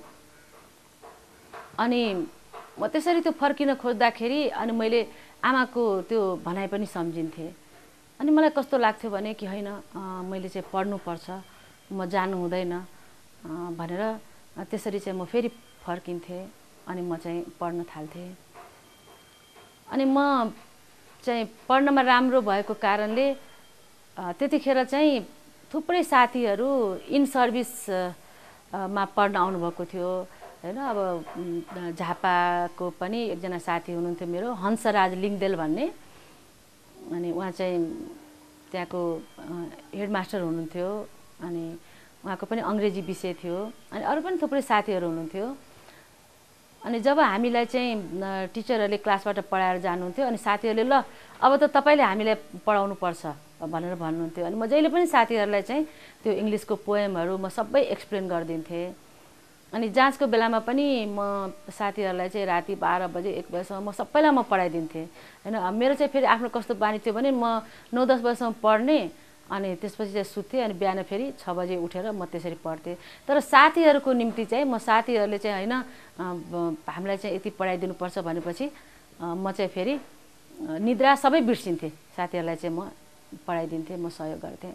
अनि म त्यसरी त्यो फर्किन खोज्दाखेरि अनि मैले आमाको त्यो भनाइ पनि सम्झिन्थेँ। अनि मलाई कस्तो लाग्थ्यो भने कि होइन मैले चाहिँ पढ्नुपर्छ, म जानु हुँदैन भनेर त्यसरी चाहिँ म फेरि फर्किन्थेँ। अनि म चाहिँ पढ्न थाल्थेँ। अनि म चाहिँ पढ्नमा राम्रो भएको कारणले त्यतिखेर चाहिँ थुप्रै साथीहरू इन सर्भिसमा पढ्न आउनुभएको थियो होइन। अब झापाको पनि एकजना साथी हुनुहुन्थ्यो मेरो, हंसराज लिङ्गदेल भन्ने, अनि उहाँ चाहिँ त्यहाँको हेडमास्टर हुनुहुन्थ्यो। अनि उहाँको पनि अङ्ग्रेजी विषय थियो। अनि अरू पनि थुप्रै साथीहरू हुनुहुन्थ्यो। अनि जब हामीलाई चाहिँ टिचरहरूले क्लासबाट पढाएर जानुहुन्थ्यो अनि साथीहरूले ल अब त तपाईँले हामीलाई पढाउनु पर्छ भनेर भन्नुहुन्थ्यो। अनि म जहिले पनि साथीहरूलाई चाहिँ त्यो इङ्ग्लिसको पोएमहरू म सबै एक्सप्लेन गरिदिन्थेँ। अनि जाँचको बेलामा पनि म साथीहरूलाई चाहिँ राति बाह्र बजे एक बजीसम्म म सबैलाई म पढाइदिन्थेँ होइन। मेरो चाहिँ फेरि आफ्नो कस्तो बानी थियो भने म नौ दस बजीसम्म पढ्ने अनि त्यसपछि चाहिँ सुत्थेँ। अनि बिहान फेरि छ बजे उठेर म त्यसरी पढ्थेँ। तर साथीहरूको निम्ति चाहिँ म साथीहरूले चाहिँ होइन हामीलाई चाहिँ यति पढाइदिनुपर्छ भनेपछि म चाहिँ फेरि निद्रा सबै बिर्सिन्थेँ, साथीहरूलाई चाहिँ म पढाइदिन्थेँ, म सहयोग गर्थेँ।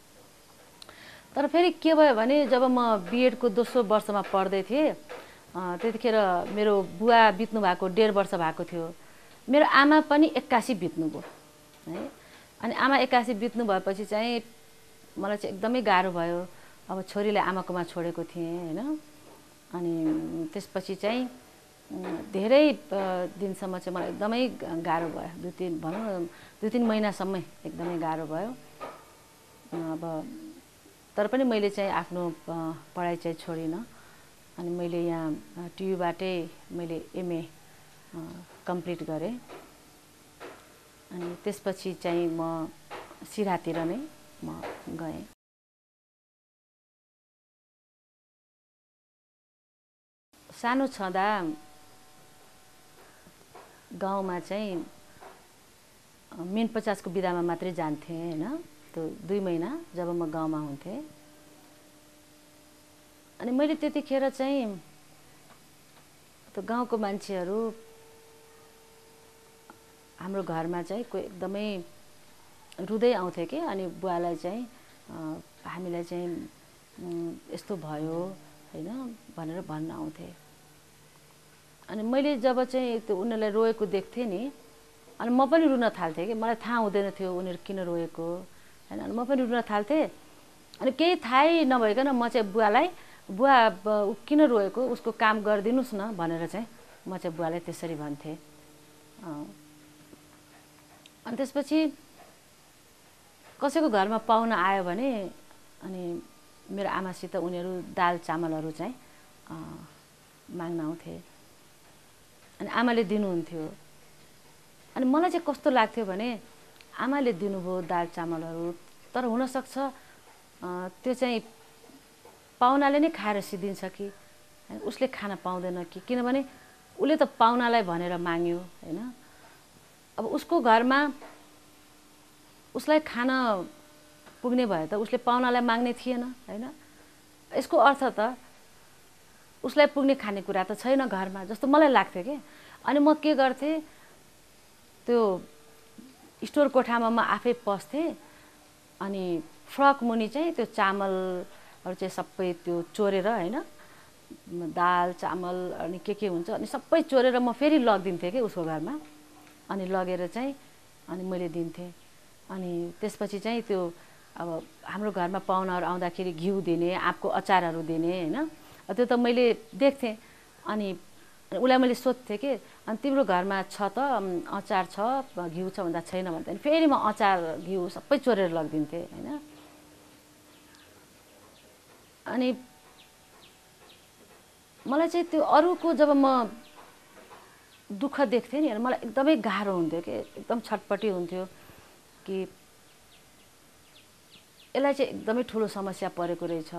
तर फेरि के भयो भने जब म बिएडको दोस्रो वर्षमा पढ्दै थिएँ त्यतिखेर मेरो बुवा बित्नु भएको डेढ वर्ष भएको थियो, मेरो आमा पनि एक्कासी बित्नुभयो है। अनि आमा एक्कासी बित्नु भएपछि चाहिँ मलाई चाहिँ एकदमै गाह्रो भयो। अब छोरीलाई आमाकोमा छोडेको थिएँ होइन। अनि त्यसपछि चाहिँ धेरै दिनसम्म चाहिँ मलाई एकदमै गाह्रो भयो। दुई तिन भनौँ न दुई तिन महिनासम्म एकदमै गाह्रो भयो। अब तर पनि मैले चाहिँ आफ्नो पढाइ चाहिँ छोडिनँ। अनि मैले यहाँ टियुबाटै मैले एमए कम्प्लिट गरेँ। अनि त्यसपछि चाहिँ म सिराहातिर नै म गएँ। सानो छँदा गाउँमा चाहिँ मेन पचासको बिदामा मात्रै जान्थेँ होइन। त्यो दुई महिना जब म गाउँमा हुन्थेँ। अनि मैले त्यतिखेर चाहिँ त्यो गाउँको मान्छेहरू हाम्रो घरमा चाहिँ कोही एकदमै रुँदै आउँथे कि। अनि बुवालाई चाहिँ हामीलाई चाहिँ यस्तो भयो होइन भनेर भन्न आउँथे। अनि मैले जब चाहिँ त्यो उनीहरूलाई रोएको देख्थेँ नि अनि म पनि रुन थाल्थेँ कि। मलाई थाहा हुँदैन थियो उनीहरू किन रोएको होइन। अनि म पनि रुन थाल्थेँ। अनि केही थाहै नभइकन म चाहिँ बुवालाई बुवा किन रोएको उसको काम गरिदिनुहोस् न भनेर चाहिँ म चाहिँ बुवालाई त्यसरी भन्थेँ। अनि त्यसपछि कसैको घरमा पाहुना आयो भने अनि मेरो आमासित उनीहरू दाल चामलहरू चाहिँ माग्न आउँथे। अनि आमाले दिनुहुन्थ्यो। अनि मलाई चाहिँ कस्तो लाग्थ्यो भने आमाले दिनुभयो दाल चामलहरू तर हुनसक्छ त्यो चाहिँ पाहुनाले नै खाएर सिद्धिन्छ कि उसले खान पाउँदैन कि। किनभने उसले त पाहुनालाई भनेर माग्यो होइन। अब उसको घरमा उसलाई खान पुग्ने भए त उसले पाहुनालाई माग्ने थिएन होइन। यसको अर्थ त उसलाई पुग्ने खानेकुरा त छैन घरमा जस्तो मलाई लाग्थ्यो कि। अनि म के गर्थेँ त्यो स्टोर कोठामा म आफै पस्थेँ। अनि फ्रक मुनि चाहिँ त्यो चामलहरू चाहिँ सबै त्यो चोरेर होइन दाल चामल अनि के के हुन्छ अनि सबै चोरेर म फेरि लगिदिन्थेँ कि उसको घरमा। अनि लगेर चाहिँ अनि मैले दिन्थेँ। अनि त्यसपछि चाहिँ त्यो अब हाम्रो घरमा पाहुनाहरू आउँदाखेरि घिउ दिने आँपको अचारहरू दिने होइन। त्यो त मैले देख्थेँ। अनि उसलाई मैले सोध्थेँ कि अनि तिम्रो घरमा छ त अचार छ घिउ छ भन्दा छैन भन्दा फेरि म अचार घिउ सबै चोरेर लगिदिन्थेँ होइन। अनि मलाई चाहिँ त्यो अरूको जब म दुःख देख्थेँ नि मलाई एकदमै गाह्रो हुन्थ्यो कि एकदम छटपटी हुन्थ्यो कि यसलाई चाहिँ एकदमै ठुलो समस्या परेको रहेछ।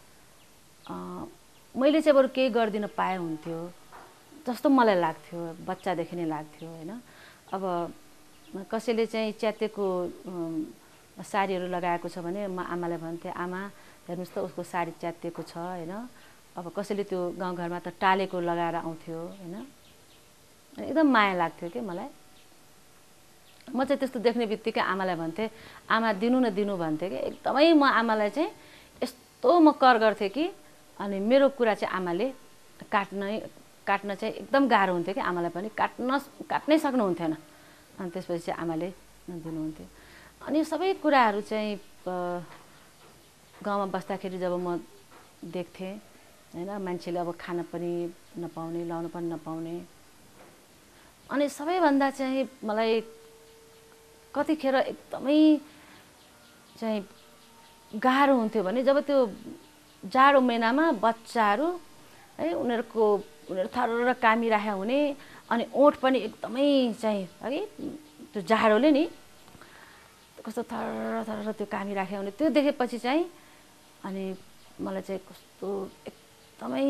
मैले चाहिँ बरु केही गरिदिन पाए हुन्थ्यो जस्तो मलाई लाग्थ्यो बच्चादेखि नै लाग्थ्यो होइन। अब कसैले चाहिँ च्यातेको साडीहरू लगाएको छ भने म आमालाई भन्थेँ आमा हेर्नुहोस् त उसको साडी च्यातिएको छ होइन। अब कसैले त्यो गाउँघरमा त टालेको लगाएर आउँथ्यो होइन। एकदम माया लाग्थ्यो कि मलाई। म चाहिँ त्यस्तो देख्ने बित्तिकै आमालाई भन्थेँ आमा दिनु न दिनु भन्थेँ कि। एकदमै म आमालाई चाहिँ यस्तो म कर गर्थेँ कि अनि मेरो कुरा चाहिँ आमाले काट्न काट्न चाहिँ एकदम गाह्रो हुन्थ्यो कि आमालाई पनि काट्न काट्नै सक्नुहुन्थेन। अनि त्यसपछि चाहिँ आमाले दिनुहुन्थ्यो। अनि सबै कुराहरू चाहिँ गाउँमा बस्दाखेरि जब म देख्थेँ होइन मान्छेले अब खान पनि नपाउने लाउन पनि नपाउने। अनि सबैभन्दा चाहिँ मलाई कतिखेर एकदमै चाहिँ गाह्रो हुन्थ्यो भने जब त्यो जाडो महिनामा बच्चाहरू है उनीहरूको उनीहरू थर कामिराखेका हुने अनि ओठ पनि एकदमै चाहिँ है त्यो जाडोले नि कस्तो थर थर त्यो कामिराखेका हुने त्यो देखेपछि चाहिँ अनि मलाई चाहिँ कस्तो एकदमै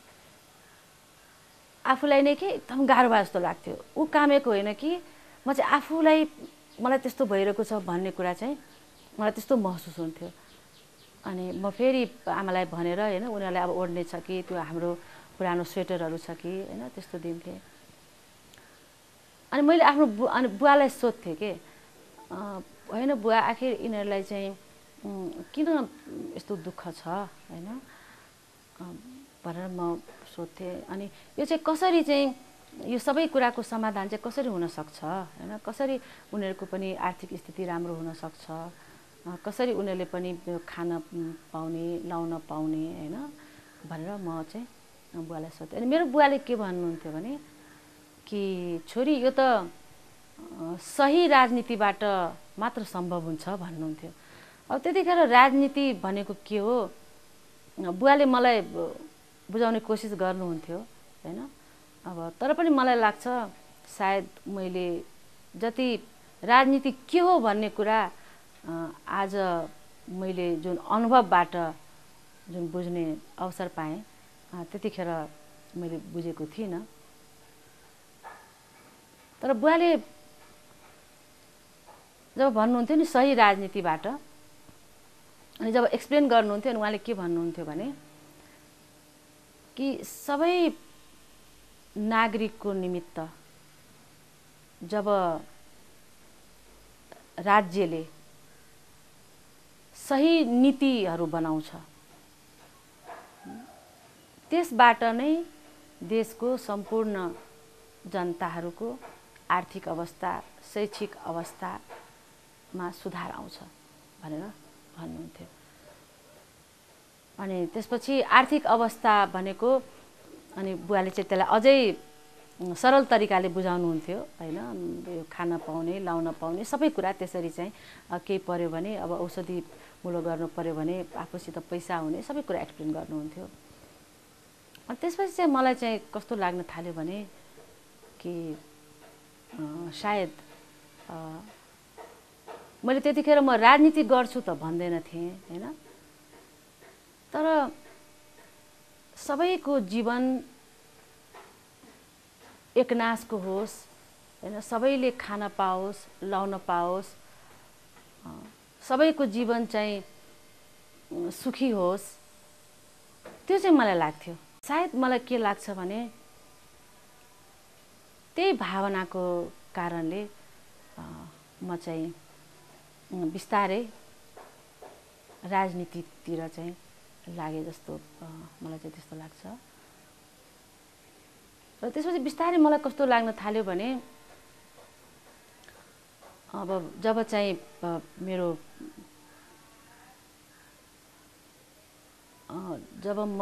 आफूलाई नै के एकदम गाह्रो भए जस्तो लाग्थ्यो। ऊ कामेको होइन कि म चाहिँ आफूलाई मलाई त्यस्तो भइरहेको छ भन्ने कुरा चाहिँ मलाई त्यस्तो महसुस हुन्थ्यो। अनि म फेरि आमालाई भनेर होइन उनीहरूलाई अब ओढ्ने छ कि त्यो हाम्रो पुरानो स्वेटरहरू छ कि होइन त्यस्तो दिन्थेँ। अनि मैले आफ्नो बु अनि बुवालाई सोध्थेँ कि होइन बुवा आखिर यिनीहरूलाई चाहिँ किन यस्तो दुःख छ होइन भनेर म सोध्थेँ। अनि यो चाहिँ कसरी चाहिँ यो सबै कुराको समाधान चाहिँ कसरी हुनसक्छ होइन, कसरी उनीहरूको पनि आर्थिक स्थिति राम्रो हुनसक्छ, कसरी उनीहरूले पनि खान पाउने लाउन पाउने होइन भनेर म चाहिँ बुवालाई सोधेँ। अनि मेरो बुवाले के भन्नुहुन्थ्यो भने कि छोरी यो त सही राजनीतिबाट मात्र सम्भव हुन्छ भन्नुहुन्थ्यो। अब त्यतिखेर राजनीति भनेको के हो बुवाले मलाई बुझाउने कोसिस गर्नुहुन्थ्यो होइन। अब तर पनि मलाई लाग्छ सायद मैले जति राजनीति के हो भन्ने कुरा आज मैले जुन अनुभवबाट जुन बुझ्ने अवसर पाएँ त्यतिखेर मैले बुझेको थिइनँ। तर बुवाले जब भन्नुहुन्थ्यो नि सही राजनीतिबाट, अनि जब एक्सप्लेन गर्नुहुन्थ्यो अनि उहाँले के भन्नुहुन्थ्यो भने कि सबै नागरिकको निमित्त जब राज्यले सही नीतिहरू बनाउँछ त्यसबाट नै देशको सम्पूर्ण जनताहरूको आर्थिक अवस्था शैक्षिक अवस्थामा सुधार आउँछ भनेर भन्नुहुन्थ्यो। अनि त्यसपछि आर्थिक अवस्था भनेको अनि बुवाले चाहिँ त्यसलाई अझै सरल तरिकाले बुझाउनुहुन्थ्यो होइन। यो खान पाउने लाउन पाउने सबै कुरा त्यसरी चाहिँ केही पर्यो भने अब औषधि मुलो गर्नु पर्यो भने आफूसित पैसा हुने सबै कुरा एक्सप्लेन गर्नुहुन्थ्यो। अनि त्यसपछि चाहिँ मलाई चाहिँ कस्तो लाग्न थाल्यो भने कि सायद मैले त्यतिखेर म राजनीति गर्छु त भन्दैन थिएँ होइन। तर सबैको जीवन एकनासको होस् होइन, सबैले खान पाओस् लाउन पाओस्, सबैको जीवन चाहिँ सुखी होस् त्यो चाहिँ मलाई लाग्थ्यो। सायद मलाई के लाग्छ भने त्यही भावनाको कारणले म चाहिँ बिस्तारै राजनीतितिर चाहिँ लागे जस्तो मलाई चाहिँ त्यस्तो लाग्छ। र त्यसपछि बिस्तारै मलाई कस्तो लाग्न थाल्यो भने अब जब चाहिँ मेरो जब म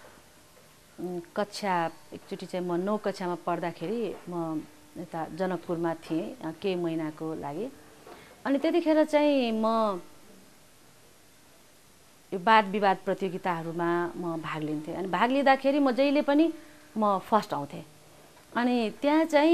कक्षा एकचोटि चाहिँ म नौ कक्षामा पढ्दाखेरि म यता जनकपुरमा थिएँ केही महिनाको लागि। अनि त्यतिखेर चाहिँ म यो वाद विवाद प्रतियोगिताहरूमा म भाग लिन्थेँ। अनि भाग लिँदाखेरि म जहिले पनि म फर्स्ट आउँथेँ। अनि त्यहाँ चाहिँ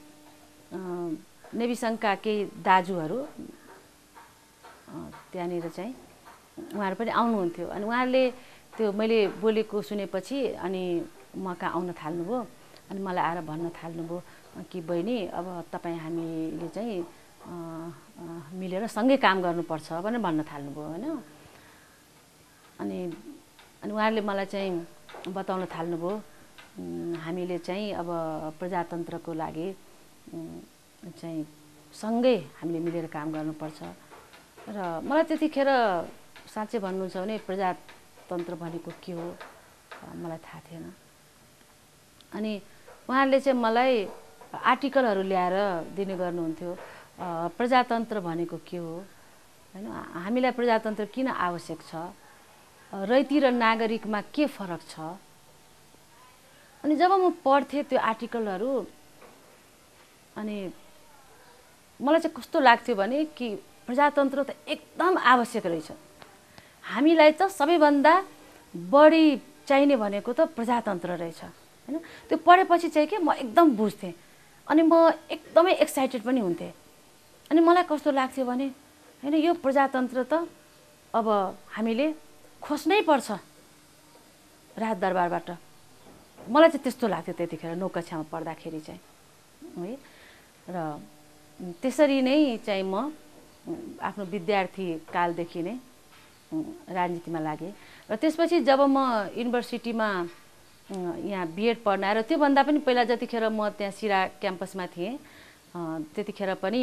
नेभी सङ्घका केही दाजुहरू त्यहाँनिर चाहिँ उहाँहरू पनि आउनुहुन्थ्यो। अनि उहाँहरूले त्यो मैले बोलेको सुनेपछि अनि म कहाँ आउन थाल्नुभयो। अनि मलाई आएर भन्न थाल्नुभयो कि बहिनी अब तपाईँ हामीले चाहिँ मिलेर सँगै काम गर्नुपर्छ भनेर भन्न थाल्नुभयो होइन। अनि अनि उहाँहरूले मलाई चाहिँ बताउन थाल्नुभयो हामीले चाहिँ अब प्रजातन्त्रको लागि चाहिँ सँगै हामीले मिलेर काम गर्नुपर्छ। र मलाई त्यतिखेर साँच्चै भन्नुहुन्छ भने प्रजातन्त्र भनेको के हो मलाई थाहा थिएन। अनि उहाँहरूले चाहिँ मलाई आर्टिकलहरू ल्याएर दिने गर्नुहुन्थ्यो प्रजातन्त्र भनेको के हो होइन, हामीलाई प्रजातन्त्र किन आवश्यक छ, रैती र नागरिकमा के फरक छ। अनि जब म पढ्थेँ त्यो आर्टिकलहरू अनि मलाई चाहिँ कस्तो लाग्थ्यो भने कि प्रजातन्त्र त एकदम आवश्यक रहेछ, हामीलाई त सबैभन्दा बढी चाहिने भनेको त प्रजातन्त्र रहेछ होइन। त्यो पढेपछि चाहिँ के म एकदम बुझ्थेँ अनि म एकदमै एक्साइटेड पनि हुन्थेँ। अनि मलाई कस्तो लाग्थ्यो भने होइन यो प्रजातन्त्र त अब हामीले खोज्नै पर्छ राजदरबारबाट, मलाई चाहिँ त्यस्तो लाग्थ्यो त्यतिखेर नौ कक्षामा पढ्दाखेरि चाहिँ है। र त्यसरी नै चाहिँ म आफ्नो विद्यार्थी कालदेखि नै राजनीतिमा लागेँ। र त्यसपछि जब म युनिभर्सिटीमा यहाँ बिएड पढ्न आएर त्योभन्दा पनि पहिला जतिखेर म त्यहाँ सिरा क्याम्पसमा थिएँ त्यतिखेर पनि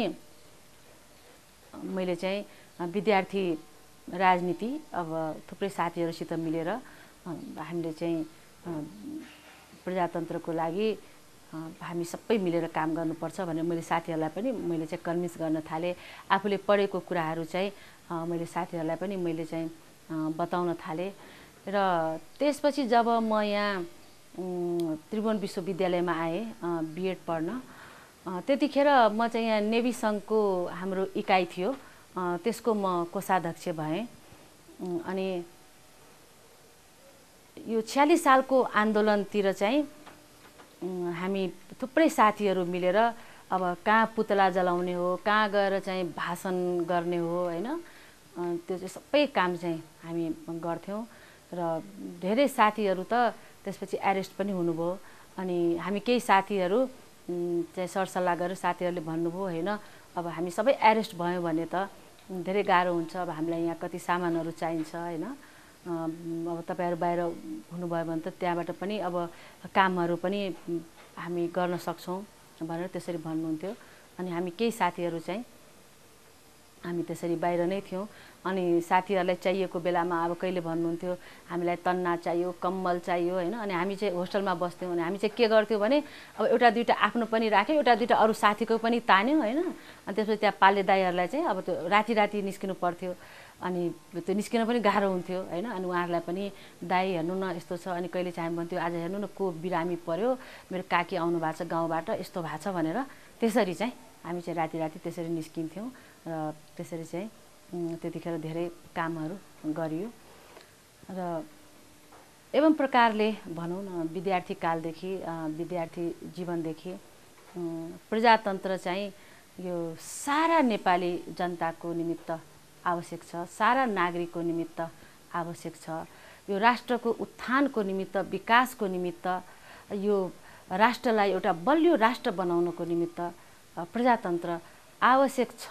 मैले चाहिँ विद्यार्थी राजनीति अब थुप्रै साथीहरूसित मिलेर हामीले चाहिँ प्रजातन्त्रको लागि हामी सबै मिलेर काम गर्नुपर्छ भनेर मैले साथीहरूलाई पनि मैले चाहिँ कन्भिन्स गर्न थालेँ। आफूले पढेको कुराहरू चाहिँ मैले साथीहरूलाई पनि मैले चाहिँ बताउन थालेँ। र त्यसपछि जब म यहाँ त्रिभुवन विश्वविद्यालयमा आएँ बिएड पढ्न, त्यतिखेर म चाहिँ यहाँ नेभी सङ्घको हाम्रो इकाइ थियो, त्यसको म कोषाध्यक्ष भएँ। अनि यो छयालिस सालको आन्दोलनतिर चाहिँ हामी थुप्रै साथीहरू मिलेर अब कहाँ पुतला जलाउने हो, कहाँ गएर चाहिँ भाषण गर्ने हो होइन, त्यो चाहिँ सबै काम चाहिँ हामी गर्थ्यौँ। र धेरै साथीहरू त त्यसपछि एरेस्ट पनि हुनुभयो। अनि हामी केही साथीहरू चाहिँ सरसल्लाह गरेर साथीहरूले भन्नुभयो होइन अब हामी सबै एरेस्ट भयौँ भने त धेरै गाह्रो हुन्छ, अब हामीलाई यहाँ कति सामानहरू चाहिन्छ होइन, अब तपाईँहरू बाहिर हुनुभयो भने त त्यहाँबाट पनि अब कामहरू पनि हामी गर्न सक्छौँ भनेर त्यसरी भन्नुहुन्थ्यो। अनि हामी केही साथीहरू चाहिँ हामी त्यसरी बाहिर नै थियौँ। अनि साथीहरूलाई चाहिएको बेलामा अब कहिले भन्नुहुन्थ्यो हामीलाई तन्ना चाहियो, कम्मल चाहियो होइन, अनि हामी चाहिँ होस्टेलमा बस्थ्यौँ। अनि हामी चाहिँ के गर्थ्यौँ भने अब एउटा दुइटा आफ्नो पनि राख्यो, एउटा दुइटा अरू साथीको पनि तान्यो होइन। अनि त्यसपछि त्यहाँ पाले दाईहरूलाई चाहिँ अब त्यो राति राति निस्किनु पर्थ्यो, अनि त्यो निस्किन पनि गाह्रो हुन्थ्यो होइन। अनि उहाँहरूलाई पनि दाई हेर्नु न यस्तो छ, अनि कहिले चाहिँ हामी भन्थ्यो आज हेर्नु न को बिरामी पर्यो, मेरो काकी आउनु भएको छ गाउँबाट यस्तो भएको छ भनेर, त्यसरी चाहिँ हामी चाहिँ राति राति त्यसरी निस्किन्थ्यौँ। र त्यसरी चाहिँ त्यतिखेर धेरै कामहरू गरियो। र एवं प्रकारले भनौँ न विद्यार्थी कालदेखि विद्यार्थी जीवनदेखि प्रजातन्त्र चाहिँ यो सारा नेपाली जनताको निमित्त आवश्यक छ, सारा नागरिकको निमित्त आवश्यक छ। यो राष्ट्रको उत्थानको निमित्त, विकासको निमित्त, यो राष्ट्रलाई एउटा बलियो राष्ट्र बनाउनको निमित्त प्रजातन्त्र आवश्यक छ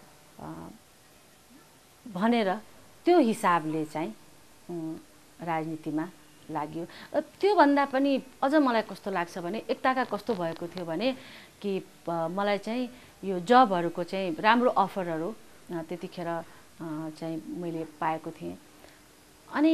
भनेर त्यो हिसाबले चाहिँ राजनीतिमा लाग्यो। त्योभन्दा पनि अझ मलाई कस्तो लाग्छ भने एकताका कस्तो भएको थियो भने कि मलाई चाहिँ यो जबहरूको चाहिँ राम्रो अफरहरू त्यतिखेर चाहिँ मैले पाएको थिएँ। अनि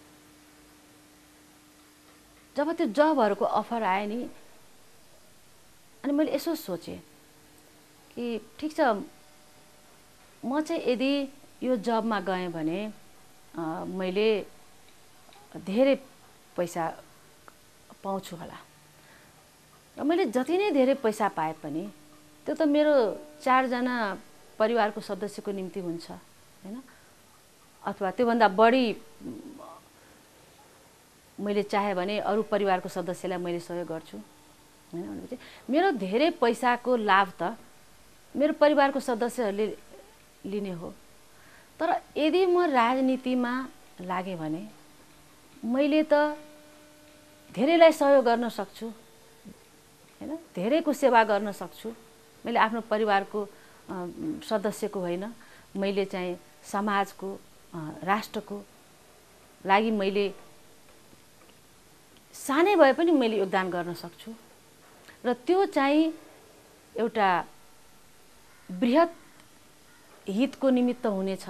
जब त्यो जबहरूको अफर आयो नि, अनि मैले यसो सोचेँ कि ठिक छ म चाहिँ यदि यो जबमा गएँ भने मैले धेरै पैसा पाउँछु होला, र मैले जति नै धेरै पैसा पाए पनि त्यो त मेरो चारजना परिवारको सदस्यको निम्ति हुन्छ होइन, अथवा त्योभन्दा बढी मैले चाहे भने अरू परिवारको सदस्यलाई मैले सहयोग गर्छु होइन। भनेपछि मेरो धेरै पैसाको लाभ त मेरो परिवारको सदस्यहरूले लिने हो। तर यदि म राजनीतिमा लागेँ भने मैले त धेरैलाई सहयोग गर्न सक्छु होइन, धेरैको सेवा गर्न सक्छु। मैले आफ्नो परिवारको सदस्यको होइन, मैले चाहिँ समाजको राष्ट्रको लागि मैले सानै भए पनि मैले योगदान गर्न सक्छु। र त्यो चाहिँ एउटा बृहत हितको निमित्त हुनेछ।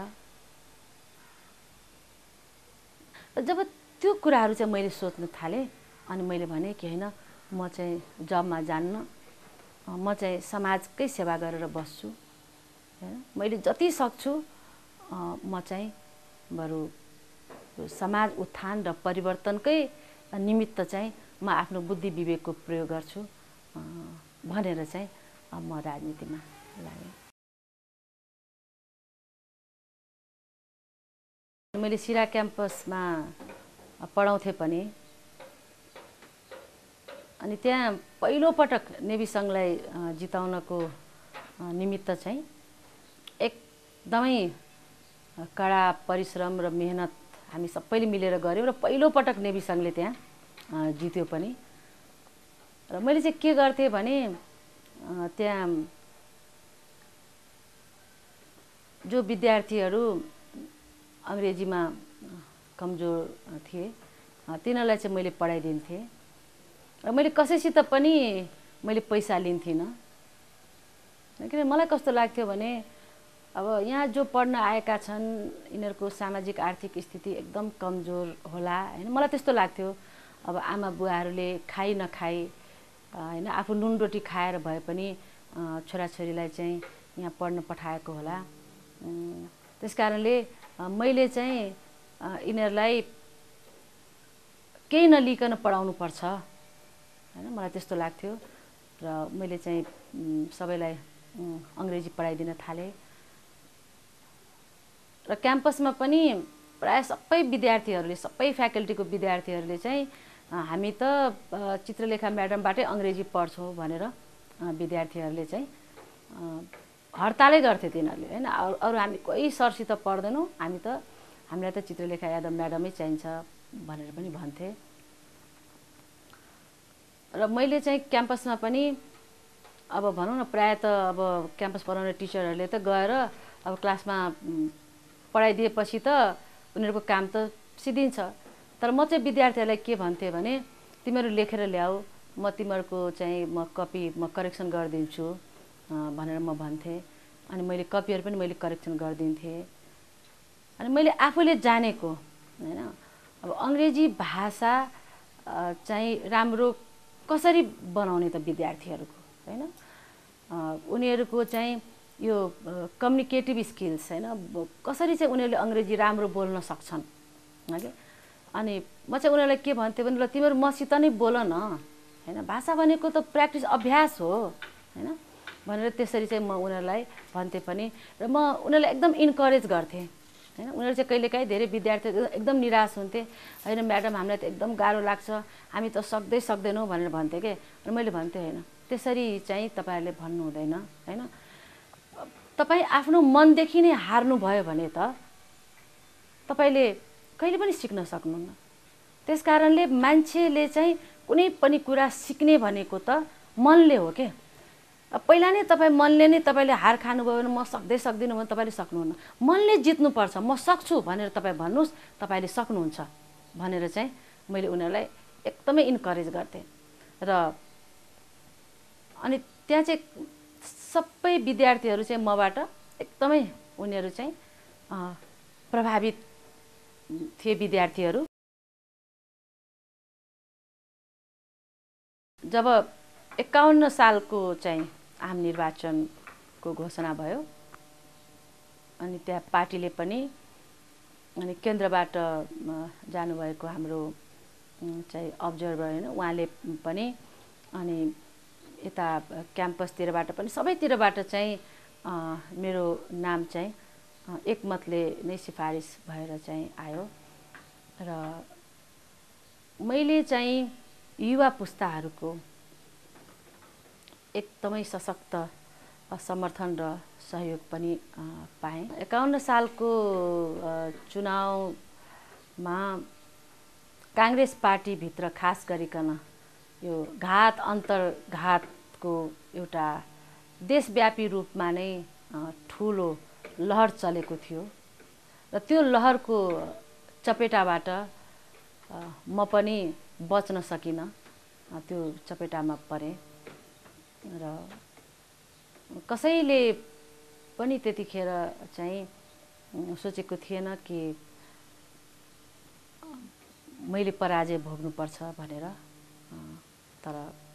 जब त्यो कुराहरू चाहिँ मैले सोच्न थालेँ अनि मैले भने कि होइन म चाहिँ जबमा जान्न, म चाहिँ समाजकै सेवा गरेर बस्छु हैन, मैले जति सक्छु म चाहिँ बरु समाज उत्थान र परिवर्तनकै निमित्त चाहिँ म आफ्नो बुद्धि विवेकको प्रयोग गर्छु भनेर चाहिँ म राजनीतिमा लागेँ। मैले सिरा क्याम्पसमा पढाउँथे पनि अनि त्यहाँ पहिलो पटक नेभी सङ्घलाई जिताउनको निमित्त चाहिँ एकदमै कडा परिश्रम र मेहनत हामी सबैले मिलेर गऱ्यौँ र पहिलो पटक नेभी सङ्घले त्यहाँ जित्यो पनि। र मैले चाहिँ के गर्थेँ भने त्यहाँ जो विद्यार्थीहरू अङ्ग्रेजीमा कमजोर थिए तिनीहरूलाई चाहिँ मैले पढाइदिन्थेँ र मैले कसैसित पनि मैले पैसा लिन्थिनँ। किन मलाई कस्तो लाग्थ्यो भने अब यहाँ जो पढ्न आएका छन् यिनीहरूको सामाजिक आर्थिक स्थिति एकदम कमजोर होला हैन, मलाई त्यस्तो लाग्थ्यो। अब आमा बुवाहरूले खाइ नखाइ होइन आफू नुन रोटी खाएर भए पनि छोराछोरीलाई चाहिँ यहाँ पढ्न पठाएको होला। त्यस कारणले मैले चाहिँ यिनीहरूलाई केही नलिकन पढाउनु पर्छ होइन, मलाई त्यस्तो लाग्थ्यो र मैले चाहिँ सबैलाई अङ्ग्रेजी पढाइदिन थालेँ। र क्याम्पसमा पनि प्रायः सबै विद्यार्थीहरूले सबै फ्याकल्टीको विद्यार्थीहरूले चाहिँ हामी त चित्रलेखा म्याडमबाटै अङ्ग्रेजी पढ्छौँ भनेर विद्यार्थीहरूले चाहिँ हडतालै गर्थे तिनीहरूले होइन। अरू हामी कोही सरसित पढ्दैनौँ, हामी त हामीलाई त चित्रलेखा यादव म्याडमै चाहिन्छ भनेर पनि भन्थे। र मैले चाहिँ क्याम्पसमा पनि अब भनौँ न प्रायः त अब क्याम्पस पढाउने टिचरहरूले त गएर अब क्लासमा पढाइदिएपछि त उनीहरूको काम त सिद्धिन्छ। तर म चाहिँ विद्यार्थीहरूलाई के भन्थेँ भने तिमीहरू लेखेर ल्याऊ, म तिमीहरूको चाहिँ म कपी म करेक्सन गरिदिन्छु भनेर म भन्थेँ। अनि मैले कपीहरू पनि मैले करेक्सन गरिदिन्थेँ। अनि मैले आफूले जानेको होइन अब अङ्ग्रेजी भाषा चाहिँ राम्रो कसरी बनाउने त विद्यार्थीहरूको होइन, उनीहरूको चाहिँ यो कम्युनिकेटिभ स्किल्स होइन कसरी चाहिँ उनीहरूले अङ्ग्रेजी राम्रो बोल्न सक्छन् है। अनि म चाहिँ उनीहरूलाई के भन्थेँ भने ल तिमीहरू मसित नै बोल न होइन, भाषा भनेको त प्र्याक्टिस अभ्यास हो होइन भनेर त्यसरी चाहिँ म उनीहरूलाई भन्थेँ पनि। र म उनीहरूलाई एकदम इन्करेज गर्थेँ होइन। उनीहरू चाहिँ कहिलेकाहीँ धेरै विद्यार्थी एकदम निराश हुन्थे, होइन म्याडम हामीलाई त एकदम गाह्रो लाग्छ, हामी त सक्दै सक्दैनौँ भनेर भन्थेँ कि। अनि मैले भन्थेँ होइन त्यसरी चाहिँ तपाईँहरूले भन्नु हुँदैन होइन, तपाईँ आफ्नो मनदेखि नै हार्नुभयो भने त तपाईँले कहिले पनि सिक्न सक्नुहुन्न। त्यस कारणले मान्छेले चाहिँ कुनै पनि कुरा सिक्ने भनेको त मनले हो के। पहिला नै तपाईँ मनले नै तपाईँले हार खानुभयो भने म सक्दै सक्दिनँ भने तपाईँले सक्नुहुन्न। मनले जित्नुपर्छ, म सक्छु भनेर तपाईँ भन्नुहोस्, तपाईँले सक्नुहुन्छ भनेर चाहिँ मैले उनीहरूलाई एकदमै इन्करेज गर्थेँ। र अनि त्यहाँ चाहिँ सबै विद्यार्थीहरू चाहिँ मबाट एकदमै उनीहरू चाहिँ प्रभावित थिए विद्यार्थीहरू। जब एकाउन्न सालको चाहिँ आम निर्वाचनको घोषणा भयो अनि त्यहाँ पार्टीले पनि अनि केन्द्रबाट जानुभएको हाम्रो चाहिँ अब्जर्भर होइन उहाँले पनि अनि यता क्याम्पसतिरबाट पनि सबैतिरबाट चाहिँ मेरो नाम चाहिँ एकमतले नै सिफारिस भएर चाहिँ आयो। र मैले चाहिँ युवा पुस्ताहरूको एकदमै सशक्त समर्थन र सहयोग पनि पाएँ। एकाउन्न सालको चुनावमा काङ्ग्रेस पार्टीभित्र खास गरिकन यो घात अन्तर्घातको एउटा देशव्यापी रूपमा नै ठुलो लहर चलेको थियो र त्यो लहरको चपेटाबाट म पनि बच्न सकिनँ, त्यो चपेटामा परेँ। र कसैले पनि त्यतिखेर चाहिँ सोचेको थिएन कि मैले पराजय भोग्नुपर्छ भनेर। तर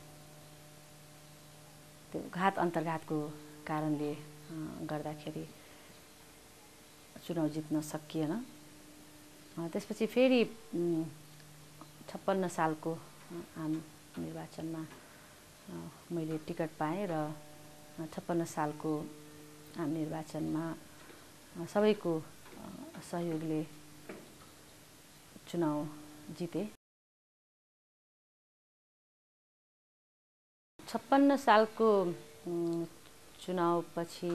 त्यो घात अन्तर्घातको कारणले गर्दाखेरि चुनाव जित्न सकिएन। त्यसपछि फेरि छप्पन्न सालको आम निर्वाचनमा मैले टिकट पाएँ र छप्पन्न सालको आम निर्वाचनमा सबैको सहयोगले चुनाव जिते। छप्पन्न सालको चुनावपछि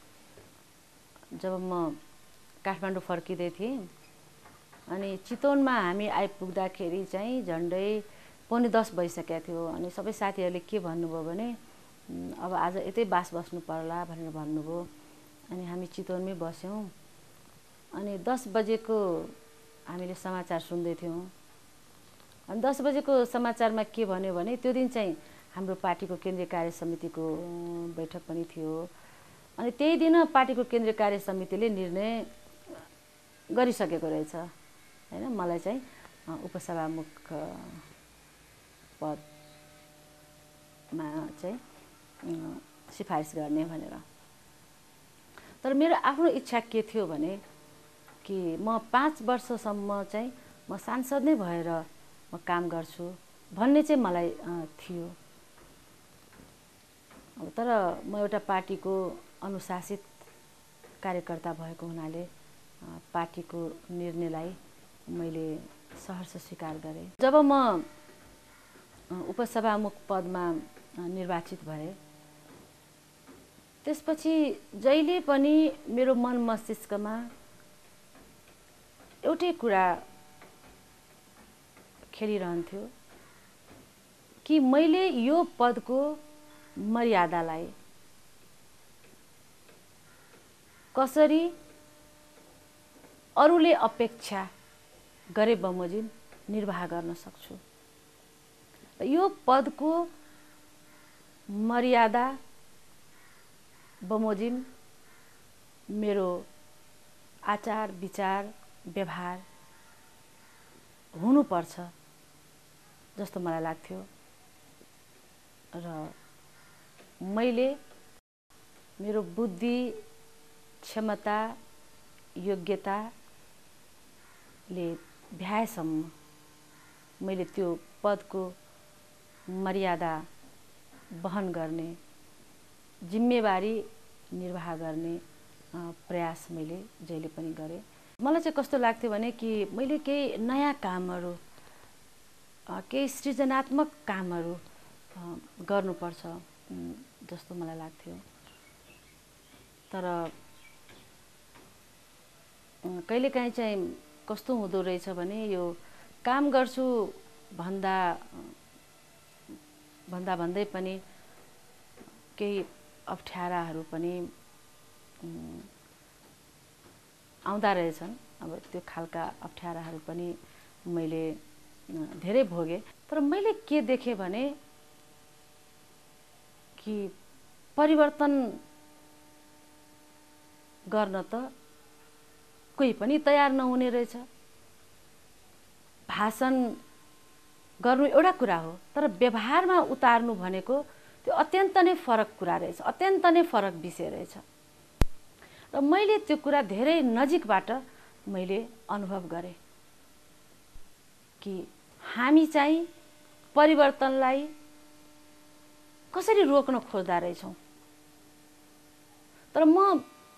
जब म काठमाडौँ फर्किँदै थिएँ अनि चितवनमा हामी आइपुग्दाखेरि चाहिँ झन्डै पौने दस बजिसकेको थियो। अनि सबै साथीहरूले के भन्नुभयो भने अब आज यतै बास बस्नु पर्ला भनेर भन्नुभयो। अनि हामी चितवनमै बस्यौँ। अनि दस बजेको हामीले समाचार सुन्दै थियौँ। अनि दस बजेको समाचारमा के भन्यो भने त्यो दिन चाहिँ हाम्रो पार्टीको केन्द्रीय कार्य समितिको बैठक पनि थियो। अनि त्यही दिन पार्टीको केन्द्रीय कार्य समितिले निर्णय गरिसकेको रहेछ होइन, मलाई चाहिँ उपसभामुख पद पदमा चाहिँ सिफारिस गर्ने भनेर। तर मेरो आफ्नो इच्छा के थियो भने कि म पाँच वर्षसम्म चाहिँ म सांसद नै भएर म काम गर्छु भन्ने चाहिँ मलाई थियो। अब तर म एउटा पार्टीको अनुशासित कार्यकर्ता भएको हुनाले पार्टीको निर्णयलाई मैले सहर्ष स्वीकार गरेँ। जब म उपसभामुख पदमा निर्वाचित भएँ त्यसपछि जहिले पनि मेरो मन मस्तिष्कमा एउटै कुरा खेलिरहन्थ्यो कि मैले यो पदको मर्यादालाई कसरी अरूले अपेक्षा गरे बमोजिम निर्वाह गर्न सक्छु। यो पदको मर्यादा बमोजिम मेरो आचार विचार व्यवहार हुनुपर्छ जस्तो मलाई लाग्थ्यो र मैले मेरो बुद्धि क्षमता योग्यताले भ्याएसम्म मैले त्यो पदको मर्यादा वहन गर्ने जिम्मेवारी निर्वाह गर्ने प्रयास मैले जहिले पनि गरेँ। मलाई चाहिँ कस्तो लाग्थ्यो भने कि मैले केही नयाँ कामहरू केही सृजनात्मक कामहरू गर्नुपर्छ जस्तो मलाई लाग्थ्यो। तर कहिलेकाहीँ चाहिँ कस्तो हुँदो रहेछ भने यो काम गर्छु भन्दा भन्दा भन्दै पनि केही अप्ठ्याराहरू पनि आउँदा रहेछन्। अब त्यो खालका अप्ठ्याराहरू पनि मैले धेरै भोगेँ। तर मैले के देखेँ भने कि परिवर्तन गर्न त कोही पनि तयार नहुने रहेछ। भाषण गर्नु एउटा कुरा हो तर व्यवहारमा उतार्नु भनेको त्यो अत्यन्त नै फरक कुरा रहेछ, अत्यन्त नै फरक विषय रहेछ। र मैले त्यो कुरा धेरै नजिकबाट मैले अनुभव गरेँ कि हामी चाहिँ परिवर्तनलाई कसरी रोक्न खोज्दा रहेछौँ। तर म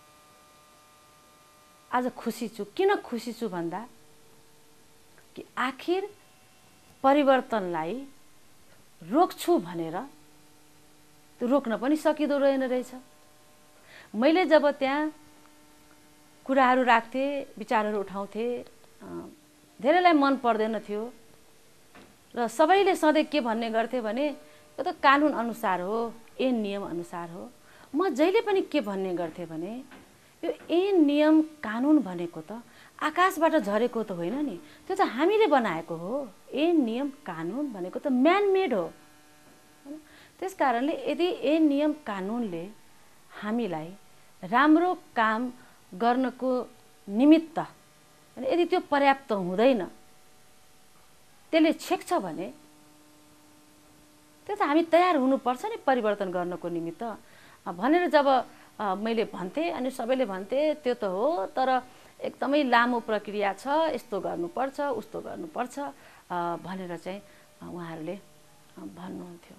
आज खुसी छु। किन खुसी छु भन्दा कि आखिर परिवर्तनलाई रोक्छु भनेर त्यो रोक्न पनि सकिँदो रहेन रहेछ। मैले जब त्यहाँ कुराहरू राख्थेँ विचारहरू उठाउँथेँ धेरैलाई मन पर्दैन थियो र सबैले सधैँ के भन्ने गर्थे भने यो त कानुन अनुसार हो, ऐन नियम अनुसार हो। म जहिले पनि के भन्ने गर्थेँ भने यो ऐन नियम कानुन भनेको त आकाशबाट झरेको त होइन नि, त्यो त हामीले बनाएको हो। ऐन नियम कानुन भनेको त म्यान मेड हो। त्यस कारणले यदि ऐन नियम कानुनले हामीलाई राम्रो काम गर्नको निमित्त यदि त्यो पर्याप्त हुँदैन, त्यसले छेक्छ भने त्यो त हामी तयार हुनुपर्छ नि परिवर्तन गर्नको निमित्त भनेर जब मैले भन्थेँ अनि सबैले भन्थे त्यो त हो तर एकदमै लामो प्रक्रिया छ, यस्तो गर्नुपर्छ उस्तो गर्नुपर्छ भनेर चाहिँ उहाँहरूले भन्नुहुन्थ्यो।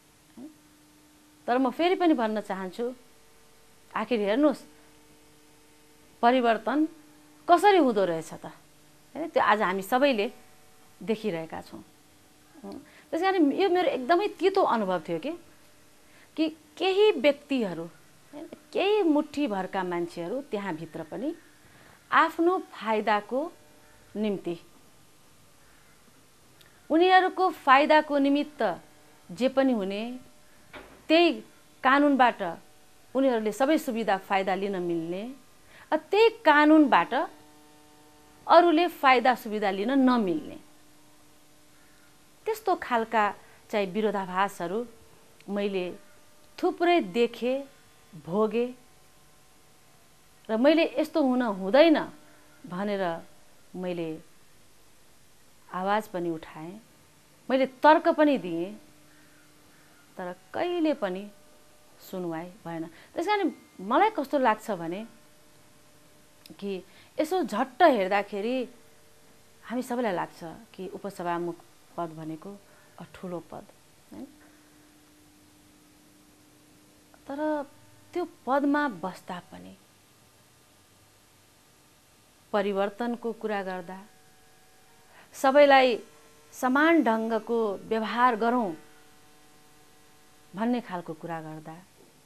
तर म फेरि पनि भन्न चाहन्छु आखिर हेर्नुहोस् परिवर्तन कसरी हुँदो रहेछ त हैन, त्यो आज हामी सबैले देखिरहेका छौँ। त्यसकारण यो मेरो एकदमै तितो अनुभव थियो कि कि केही व्यक्तिहरू केही मुठ्ठीभरका मान्छेहरू त्यहाँभित्र पनि आफ्नो फाइदाको निम्ति उनीहरूको फाइदाको निमित्त जे पनि हुने त्यही कानुनबाट उनीहरूले सबै सुविधा फाइदा लिन मिल्ने, त्यही कानुनबाट अरूले फाइदा सुविधा लिन नमिल्ने त्यस्तो खालका चाहिँ विरोधाभासहरू मैले थुप्रै देखेँ भोगे र मैले यस्तो हुन हुँदैन भनेर मैले आवाज पनि उठाएँ, मैले तर्क पनि दिएँ। तर कहिले पनि सुनवाई भएन। त्यस कारण मलाई कस्तो लाग्छ भने कि यसो झट्ट हेर्दाखेरि हामी सबैलाई लाग्छ कि उपसभामुख पद भनेको ठुलो पद हैन, तर त्यो पदमा बस्दा पनि परिवर्तनको कुरा गर्दा, सबैलाई समान ढङ्गको व्यवहार गरौँ भन्ने खालको कुरा गर्दा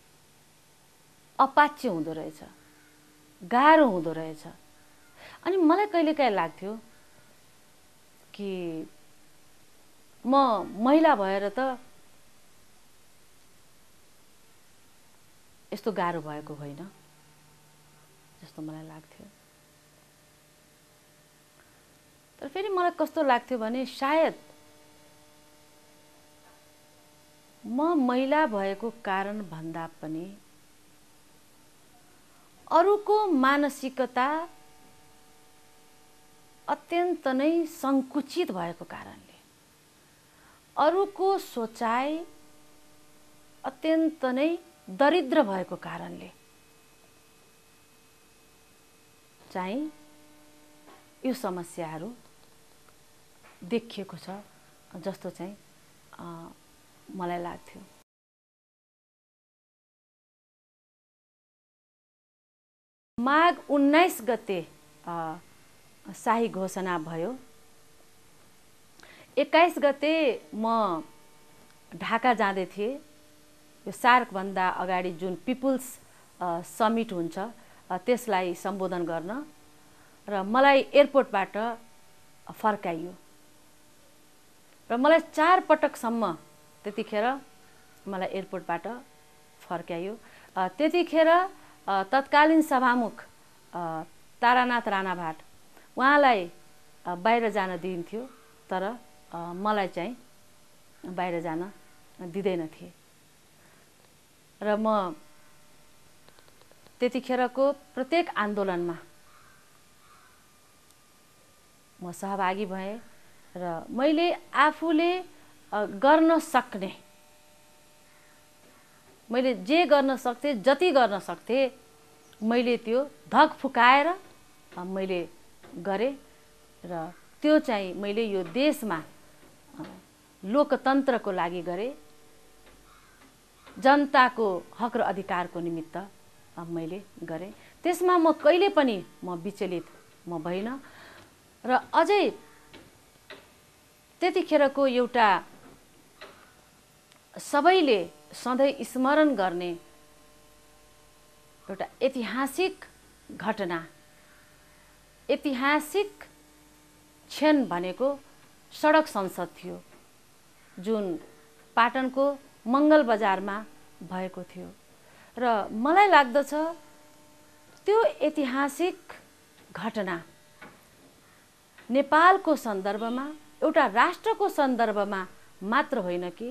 अपाच्य हुँदो रहेछ, गाह्रो हुँदो रहेछ। अनि मलाई कहिलेकाहीँ लाग्थ्यो कि म महिला भएर त यस्तो गाह्रो भएको होइन जस्तो मलाई लाग्थ्यो। तर फेरि मलाई कस्तो लाग्थ्यो भने सायद म महिला भएको कारण भन्दा पनि अरूको मानसिकता अत्यन्त नै संकुचित भएको कारणले, अरूको सोचाइ अत्यन्त नै दरिद्र भएको कारणले चाहिँ यो समस्याहरू देखिएको छ जस्तो चाहिँ मलाई लाग्थ्यो। माघ उन्नाइस गते शाही घोषणा भयो। एक्काइस गते म ढाका जाँदै थिएँ, यो सार्कभन्दा अगाडि जुन पिपुल्स समिट हुन्छ त्यसलाई सम्बोधन गर्न, र मलाई एयरपोर्टबाट फर्काइयो र मलाई चार पटकसम्म त्यतिखेर मलाई एयरपोर्टबाट फर्काइयो। त्यतिखेर तत्कालीन सभामुख तारानाथ राणाभाट उहाँलाई बाहिर जान दिइन्थ्यो, तर मलाई चाहिँ बाहिर जान दिँदैनथे। र म त्यतिखेरको प्रत्येक आन्दोलनमा म सहभागी भएँ र मैले आफूले गर्न सक्ने, मैले जे गर्न सक्थेँ, जति गर्न सक्थेँ मैले त्यो धक फुकाएर मैले गरेँ। र त्यो चाहिँ मैले यो देशमा लोकतन्त्रको लागि गरेँ, जनताको हक र अधिकारको निमित्त मैले गरेँ। त्यसमा म कहिले पनि म विचलित म भइनँ। र अझै त्यतिखेरको एउटा सबैले सधैँ स्मरण गर्ने एउटा ऐतिहासिक घटना, ऐतिहासिक क्षण भनेको सडक संसद थियो, जुन पाटनको मङ्गल बजारमा भएको थियो। र मलाई लाग्दछ त्यो ऐतिहासिक घटना नेपालको सन्दर्भमा, एउटा राष्ट्रको सन्दर्भमा मात्र होइन कि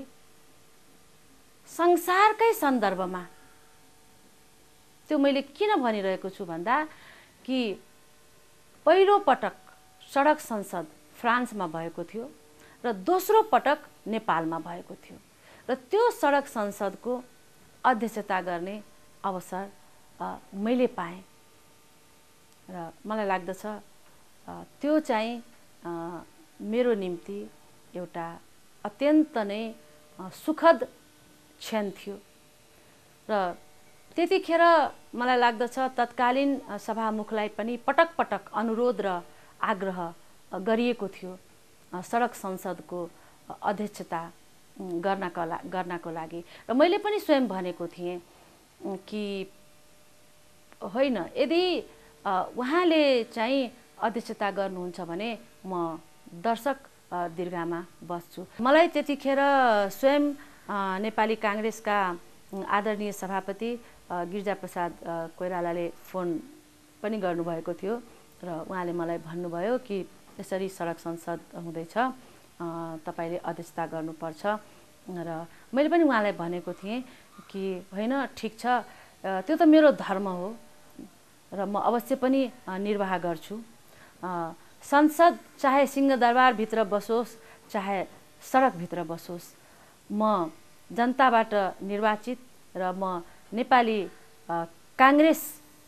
संसारकै सन्दर्भमा, त्यो मैले किन भनिरहेको छु भन्दा कि पहिलो पटक सडक संसद फ्रान्समा भएको थियो र दोस्रो पटक नेपालमा भएको थियो। र त्यो सडक संसदको अध्यक्षता गर्ने अवसर मैले पाएँ र मलाई लाग्दछ त्यो चाहिँ मेरो निम्ति एउटा अत्यन्त नै सुखद क्षण थियो। र त्यतिखेर मलाई लाग्दछ तत्कालीन सभामुखलाई पनि पटक पटक अनुरोध र आग्रह गरिएको थियो सडक संसदको अध्यक्षता गर्नको ला गर्नको लागि। र मैले पनि स्वयं भनेको थिएँ कि होइन, यदि उहाँले चाहिँ अध्यक्षता गर्नुहुन्छ भने म दर्शक दीर्घामा बस्छु। मलाई त्यतिखेर स्वयं नेपाली काङ्ग्रेसका आदरणीय सभापति गिरिजाप्रसाद कोइरालाले फोन पनि गर्नुभएको थियो र उहाँले मलाई भन्नुभयो कि यसरी सडक संसद हुँदैछ, तपाईँले अध्यक्षता गर्नुपर्छ। र मैले पनि उहाँलाई भनेको थिएँ कि होइन, ठिक छ, त्यो त मेरो धर्म हो र म अवश्य पनि निर्वाह गर्छु। संसद चाहे सिंहदरबारभित्र बसोस् चाहे सडकभित्र बसोस्, म जनताबाट निर्वाचित र म नेपाली काङ्ग्रेस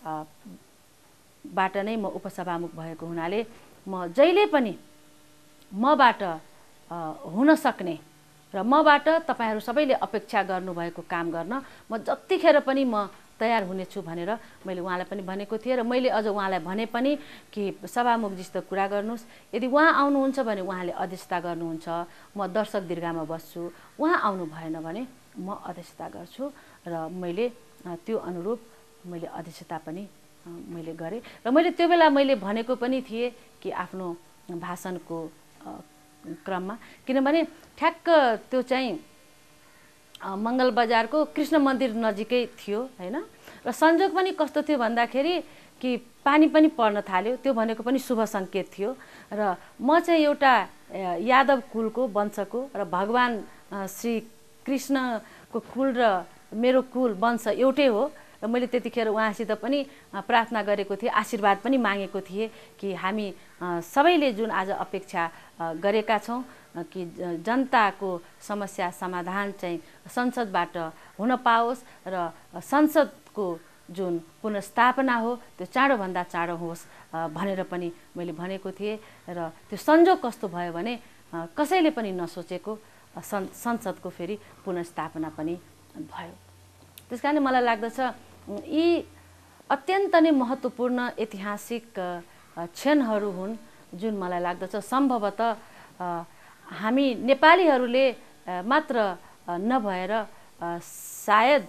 बाट नै म उपसभामुख भएको हुनाले म जहिले पनि मबाट हुन सक्ने र मबाट तपाईहरू सबैले अपेक्षा गर्नुभएको काम गर्न म जतिखेर पनि म तयार हुनेछु भनेर मैले उहाँलाई पनि भनेको थिएँ र मैले अझ उहाँलाई भने पनि कि सभामुख जस्तो कुरा गर्नुहोस्, यदि उहाँ आउनुहुन्छ भने उहाँले अध्यक्षता गर्नुहुन्छ, म दर्शक दीर्घामा बस्छु, उहाँ आउनु भएन भने म अध्यक्षता गर्छु र मैले त्यो अनुरूप मैले अध्यक्षता पनि मैले गरेँ र मैले त्यो बेला मैले भनेको पनि थिएँ कि आफ्नो भाषणको क्रममा, किनभने ठ्याक्क त्यो चाहिँ मङ्गल बजारको कृष्ण मन्दिर नजिकै थियो हैन र संयोग पनि कस्तो थियो भन्दाखेरि कि पानी पनि पर्न थाल्यो, त्यो भनेको पनि शुभ सङ्केत थियो र म चाहिँ एउटा यादव कुलको वंशको र भगवान श्री कृष्णको कुल र मेरो कुल वंश एउटै हो र मैले त्यतिखेर उहाँसित पनि प्रार्थना गरेको थिएँ, आशीर्वाद पनि मागेको थिएँ कि हामी सबैले जुन आज अपेक्षा गरेका छौँ कि जनताको समस्या समाधान चाहिँ संसदबाट हुन पाओस् र संसदको जुन पुनर्स्थापना हो त्यो चाँडोभन्दा चाँडो होस् भनेर पनि मैले भनेको थिएँ र त्यो संयोग कस्तो भयो भने कसैले पनि नसोचेको संसदको फेरि पुनर्स्थापना पनि भयो। त्यस कारण मलाई लाग्दछ यी अत्यन्त नै महत्त्वपूर्ण ऐतिहासिक क्षणहरू हुन् जुन मलाई लाग्दछ सम्भवतः हामी नेपालीहरूले मात्र नभएर सायद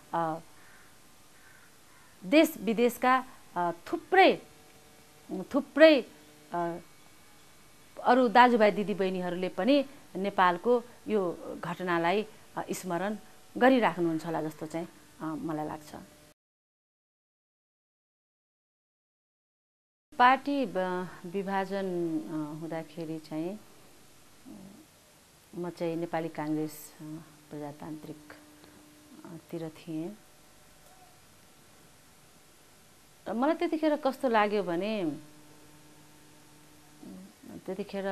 देश विदेशका थुप्रै थुप्रै अरू दाजुभाइ दिदीबहिनीहरूले पनि नेपालको यो घटनालाई स्मरण गरिराख्नुहुन्छ होला जस्तो चाहिँ मलाई लाग्छ। पार्टी विभाजन हुँदाखेरि चाहिँ म चाहिँ नेपाली काङ्ग्रेस प्रजातान्त्रिकतिर थिएँ र मलाई त्यतिखेर कस्तो लाग्यो भने त्यतिखेर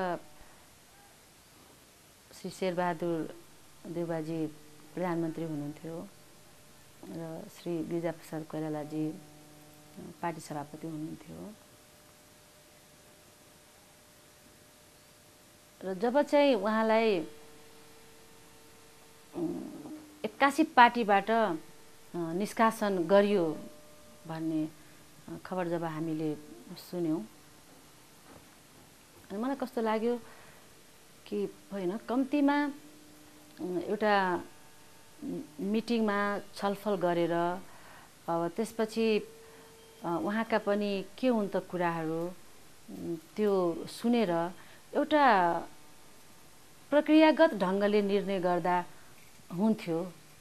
श्री शेरबहादुर देउवाजी प्रधानमन्त्री हुनुहुन्थ्यो र श्री गिरिजाप्रसाद कोइरालाजी पार्टी सभापति हुनुहुन्थ्यो र जब चाहिँ उहाँलाई एक्कासी पार्टीबाट निष्कासन गरियो भन्ने खबर जब हामीले सुन्यौँ अनि मलाई कस्तो लाग्यो कि होइन कम्तीमा एउटा मिटिङमा छलफल गरेर अब त्यसपछि उहाँका पनि के हुन् त कुराहरू त्यो सुनेर एउटा प्रक्रियागत ढङ्गले निर्णय गर्दा हुन्थ्यो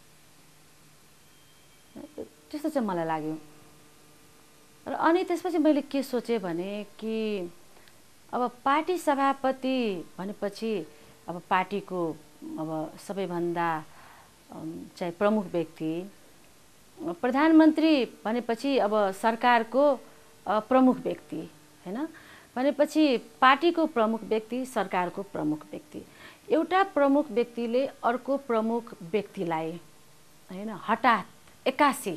त्यस्तो चाहिँ मलाई लाग्यो र अनि त्यसपछि मैले के सोचेँ भने कि अब पार्टी सभापति भनेपछि अब पार्टीको अब सबैभन्दा चाहिँ प्रमुख व्यक्ति, प्रधानमन्त्री भनेपछि अब सरकारको प्रमुख व्यक्ति हैन भनेपछि पार्टीको प्रमुख व्यक्ति सरकारको प्रमुख व्यक्ति, एउटा प्रमुख व्यक्तिले अर्को प्रमुख व्यक्तिलाई हैन हठात एक्कासी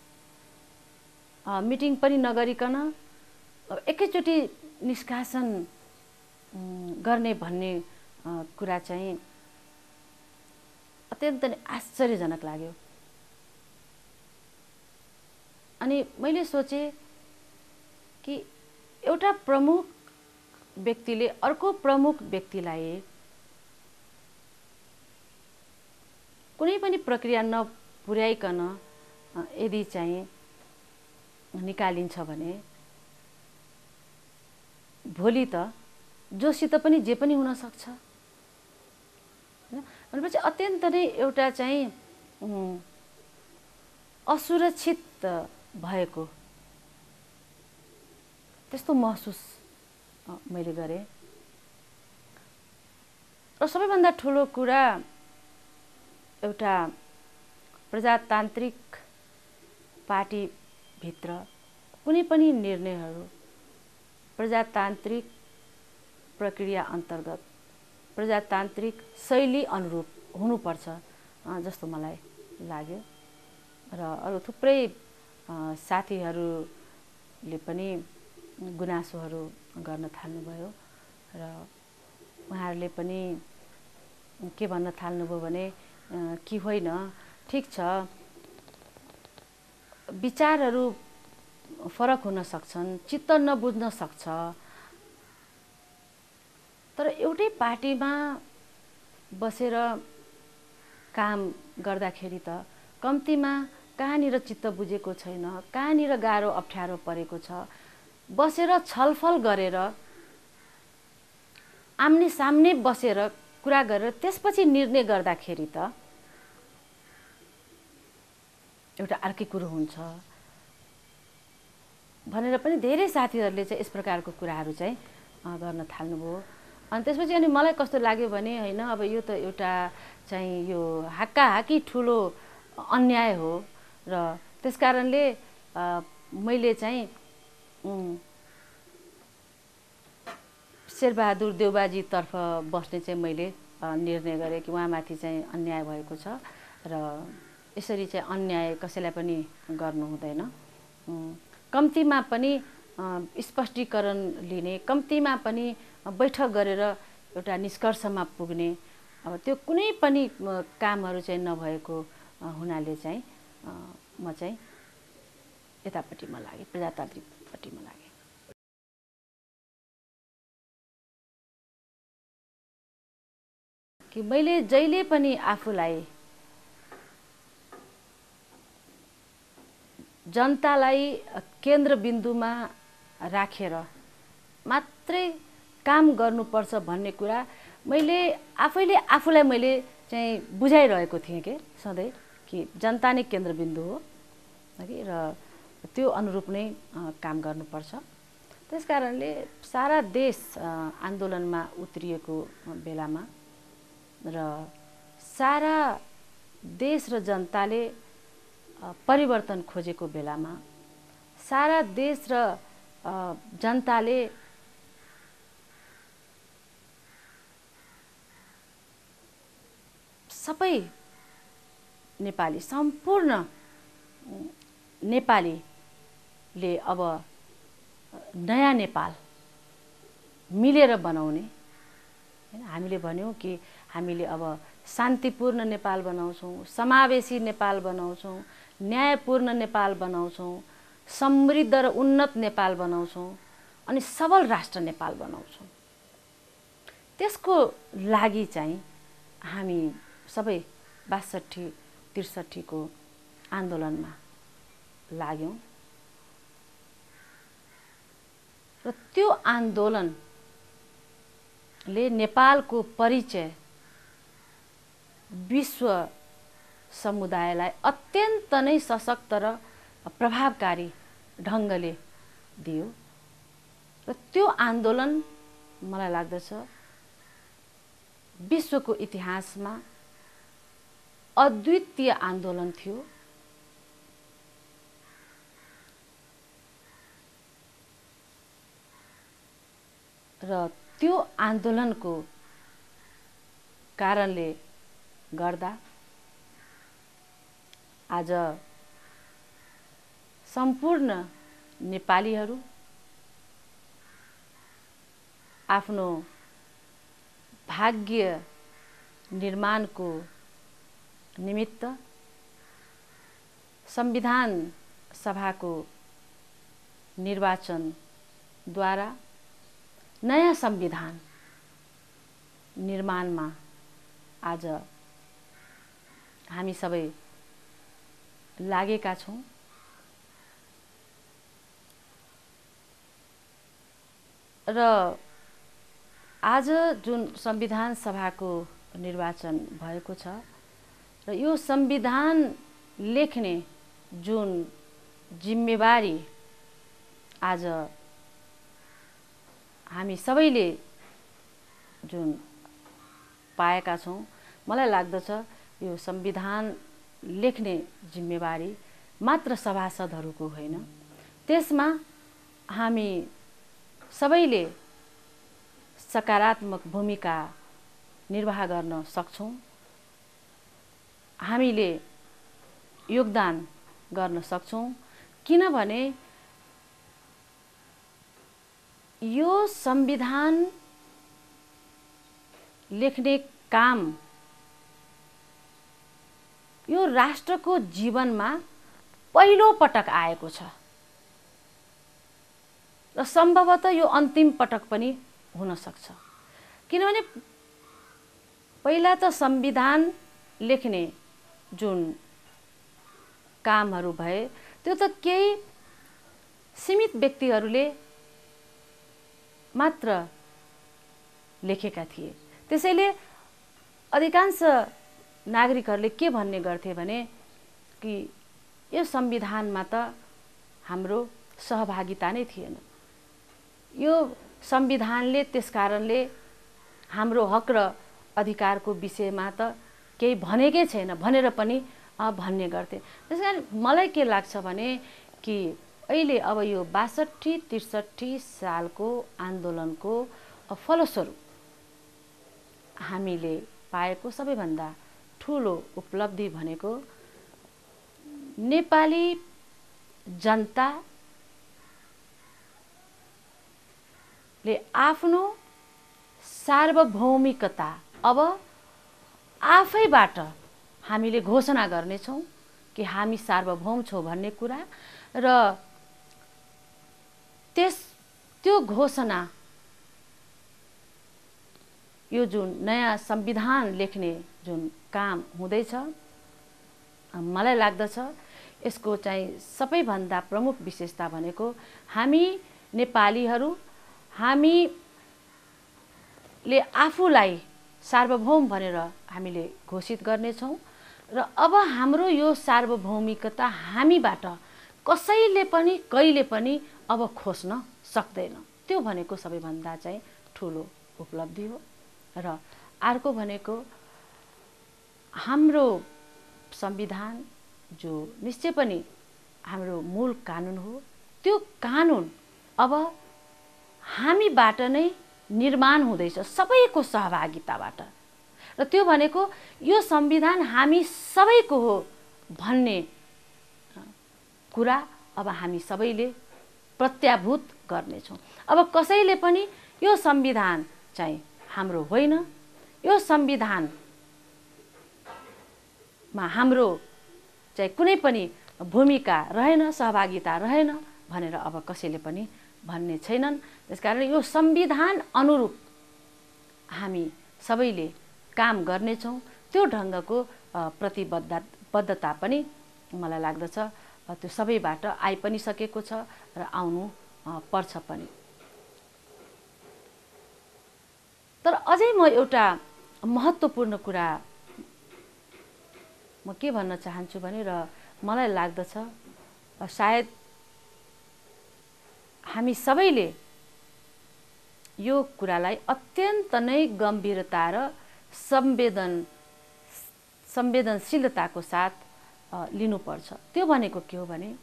मिटिङ पनि नगरिकन एकैचोटि निष्कासन गर्ने भन्ने कुरा चाहिँ अत्यन्त नै आश्चर्यजनक लाग्यो। अनि मैले सोचेँ कि एउटा प्रमुख व्यक्तिले अर्को प्रमुख व्यक्तिलाई कुनै पनि प्रक्रिया नपुर्याइकन यदि चाहिँ निकालिन्छ भने भोलि त जोसित पनि जे पनि हुन सक्छ भनेपछि अत्यन्त नै एउटा चाहिँ असुरक्षित भएको त्यस्तो महसुस मैले गरेँ र सबैभन्दा ठुलो कुरा एउटा प्रजातान्त्रिक पार्टीभित्र कुनै पनि निर्णयहरू प्रजातान्त्रिक प्रक्रिया अन्तर्गत प्रजातान्त्रिक शैली अनुरूप हुनुपर्छ जस्तो मलाई लाग्यो। र अरू थुप्रै साथीहरूले पनि गुनासोहरू गर्न थाल्नुभयो र उहाँहरूले पनि के भन्न थाल्नुभयो भने कि होइन ठिक छ, विचारहरू फरक हुन सक्छन्, चित्त नबुझ्न सक्छ, तर एउटै पार्टीमा बसेर काम गर्दाखेरि त कम्तीमा कहाँनिर चित्त बुझेको छैन, कहाँनिर गाह्रो अप्ठ्यारो परेको छ, बसेर छलफल गरेर आम्ने सामने बसेर कुरा गरेर त्यसपछि निर्णय गर्दाखेरि त एउटा अर्कै कुरो हुन्छ भनेर पनि धेरै साथीहरूले चाहिँ यस प्रकारको कुराहरू चाहिँ गर्न थाल्नुभयो। अनि त्यसपछि अनि मलाई कस्तो लाग्यो भने होइन, अब यो त एउटा चाहिँ यो हाक्काहाक्की ठुलो अन्याय हो र त्यस कारणले मैले चाहिँ शेरबहादुर देउबाजीतर्फ बस्ने चाहिँ मैले निर्णय गरेँ कि उहाँमाथि चाहिँ अन्याय भएको छ र यसरी चाहिँ अन्याय कसैलाई पनि गर्नु हुँदैन। कम्तीमा पनि स्पष्टीकरण लिने, कम्तीमा पनि बैठक गरेर एउटा निष्कर्षमा पुग्ने, अब त्यो कुनै पनि कामहरू चाहिँ नभएको हुनाले चाहिँ म चाहिँ यतापट्टिमा लागेँ, प्रजातान्त्रिकपट्टिमा लागेँ। कि मैले जहिले पनि आफूलाई जनतालाई केन्द्रबिन्दुमा राखेर मात्रै काम गर्नुपर्छ भन्ने कुरा मैले आफैले आफूलाई मैले चाहिँ बुझाइरहेको थिएँ के सधैँ कि जनता नै केन्द्रबिन्दु हो कि र त्यो अनुरूप नै काम गर्नुपर्छ। त्यस कारणले सारा देश आन्दोलनमा उत्रिएको बेलामा र सारा देश र जनताले परिवर्तन खोजेको बेलामा, सारा देश र जनताले सबै नेपाली, सम्पूर्ण नेपालीले अब नयाँ नेपाल मिलेर बनाउने, हामीले भन्यौँ कि हामीले अब शान्तिपूर्ण नेपाल बनाउँछौँ, समावेशी नेपाल बनाउँछौँ, न्यायपूर्ण नेपाल बनाउँछौँ, समृद्ध र उन्नत नेपाल बनाउँछौँ अनि सबल राष्ट्र नेपाल बनाउँछौँ। त्यसको लागि चाहिँ हामी सबै बासठी त्रिसठीको आन्दोलनमा लाग्यौँ र त्यो आन्दोलनले नेपालको परिचय विश्व समुदायलाई अत्यन्त नै सशक्त र प्रभावकारी ढङ्गले दियो र त्यो आन्दोलन मलाई लाग्दछ विश्वको इतिहासमा अद्वितीय आन्दोलन थियो। र त्यो आन्दोलनको कारणले गर्दा आज सम्पूर्ण नेपालीहरू आफ्नो भाग्य निर्माणको निमित्त संविधान सभाको निर्वाचनद्वारा नयाँ संविधान निर्माणमा आज हामी सबै लागेका छौँ। र आज जुन संविधान सभाको निर्वाचन भएको छ र यो संविधान लेख्ने जुन जिम्मेवारी आज हामी सबैले जुन पाएका छौँ, मलाई लाग्दछ यो संविधान लेख्ने जिम्मेवारी मात्र सभासदहरूको होइन, त्यसमा हामी सबैले सकारात्मक भूमिका निर्वाह गर्न सक्छौँ। हामीले योगदान गर्न सक्छौँ। किनभने यो संविधान लेख्ने काम यो राष्ट्रको जीवनमा पहिलो पटक आएको छ र सम्भवतः यो अन्तिम पटक पनि हुन सक्छ। किनभने पहिला त संविधान लेख्ने जुन कामहरू भए त्यो त केही सीमित व्यक्तिहरूले मात्र लेखेका थिए। त्यसैले अधिकांश नागरिकहरूले के भन्ने गर्थे भने कि यो संविधानमा त हाम्रो सहभागिता नै थिएन, यो संविधानले त्यसकारणले हाम्रो हक र अधिकारको विषयमा त केही भनेकै छैन भनेर पनि भन्ने गर्थे। त्यसकारण मलाई के लाग्छ भने कि अहिले अब यो बासठी त्रिसठी सालको आन्दोलनको फलस्वरूप हामीले पाएको सबैभन्दा ठुलो उपलब्धि भनेको नेपाली जनताले आफ्नो सार्वभौमिकता अब आफैबाट हामीले घोषणा गर्नेछौँ कि हामी सार्वभौम छौँ भन्ने कुरा र त्यस त्यो घोषणा यो जुन नयाँ संविधान लेख्ने जुन काम हुँदैछ मलाई लाग्दछ यसको चाहिँ सबैभन्दा प्रमुख विशेषता भनेको हामी नेपालीहरू हामीले आफूलाई सार्वभौम भनेर हामीले घोषित गर्नेछौँ र अब हाम्रो यो सार्वभौमिकता हामीबाट कसैले पनि कहिले पनि अब खोज्न सक्दैन। त्यो भनेको सबैभन्दा चाहिँ ठुलो उपलब्धि हो। र अर्को भनेको हाम्रो संविधान जो निश्चय पनि हाम्रो मूल कानुन हो, त्यो कानुन अब हामीबाट नै निर्माण हुँदैछ सबैको सहभागिताबाट र त्यो भनेको यो संविधान हामी सबैको हो भन्ने कुरा अब हामी सबैले प्रत्याभूत गर्नेछौँ। अब कसैले पनि यो संविधान चाहिँ हाम्रो होइन, यो संविधानमा हाम्रो चाहिँ कुनै पनि भूमिका रहेन, सहभागिता रहेन भनेर अब कसैले पनि भन्ने छैनन्। त्यसकारण यो संविधान अनुरूप हामी सबैले काम गर्नेछौँ। त्यो ढङ्गको प्रतिबद्धता पनि मलाई लाग्दछ त्यो सबैबाट आइ पनि सकेको छ र आउनु पर्छ पनि। तर अझै म एउटा महत्त्वपूर्ण कुरा म के भन्न चाहन्छु भने र मलाई लाग्दछ सायद हामी सबैले यो कुरालाई अत्यन्त नै गम्भीरता र संवेदन संवेदनशीलताको साथ लिनुपर्छ। त्यो भनेको के हो भने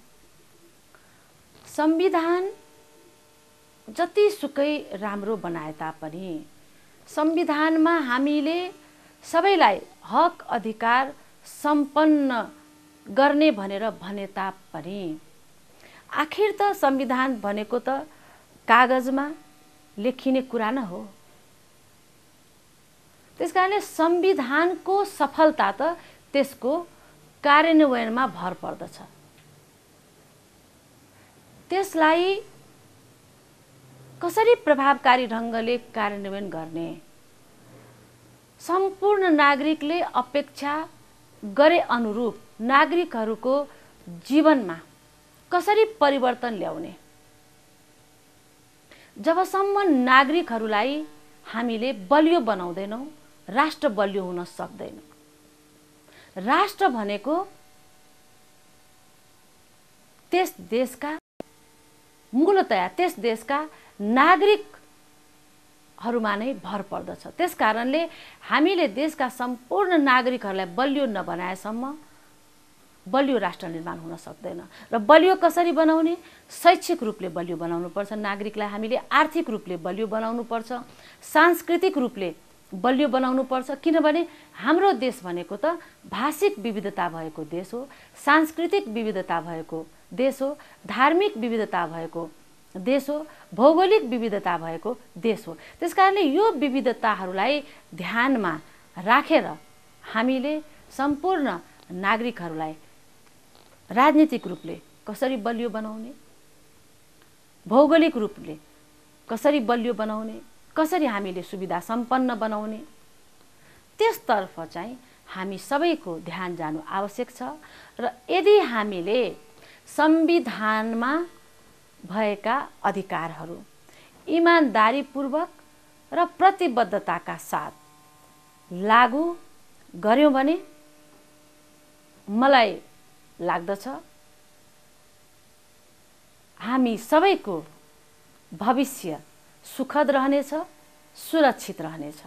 संविधान जतिसुकै राम्रो बनाए तापनि संविधानमा हामीले सबैलाई हक अधिकार सम्पन्न गर्ने भनेर भने तापनि आखिर त संविधान भनेको त कागजमा लेखिने कुरा न हो। त्यसकारणले संविधानको सफलता त त्यसको कार्यान्वयनमा भर पर्दछ। त्यसलाई कसरी प्रभावकारी ढङ्गले कार्यान्वयन गर्ने, सम्पूर्ण नागरिकले अपेक्षा गरे अनुरूप नागरिकहरूको जीवनमा कसरी परिवर्तन ल्याउने, जबसम्म नागरिकहरूलाई हामीले बलियो बनाउँदैनौँ राष्ट्र बलियो हुन सक्दैन। राष्ट्र भनेको त्यस देशका मूलतया त्यस देशका नागरिकहरूमा नै भर पर्दछ। त्यस कारणले हामीले देशका सम्पूर्ण नागरिकहरूलाई बलियो नबनाएसम्म बलियो राष्ट्र निर्माण हुन सक्दैन। र बलियो कसरी बनाउने? शैक्षिक रूपले बलियो बनाउनु पर्छ नागरिकलाई, हामीले आर्थिक रूपले बलियो बनाउनु पर्छ, सांस्कृतिक रूपले बलियो बनाउनुपर्छ। किनभने हाम्रो देश भनेको त भाषिक विविधता भएको देश हो, सांस्कृतिक विविधता भएको देश हो, धार्मिक विविधता भएको देश हो, भौगोलिक विविधता भएको देश हो। त्यसकारणले यो विविधताहरूलाई ध्यानमा राखेर हामीले सम्पूर्ण नागरिकहरूलाई राजनीतिक रूपले कसरी बलियो बनाउने, भौगोलिक रूपले कसरी बलियो बनाउने, कसरी हामीले सुविधा सम्पन्न बनाउने, त्यसतर्फ चाहिँ हामी सबैको ध्यान जानु आवश्यक छ। र यदि हामीले संविधानमा भएका अधिकारहरू इमानदारीपूर्वक र प्रतिबद्धताका साथ लागू गर्यौं भने मलाई लाग्दछ हामी सबैको भविष्य सुखद रहनेछ, सुरक्षित रहनेछ।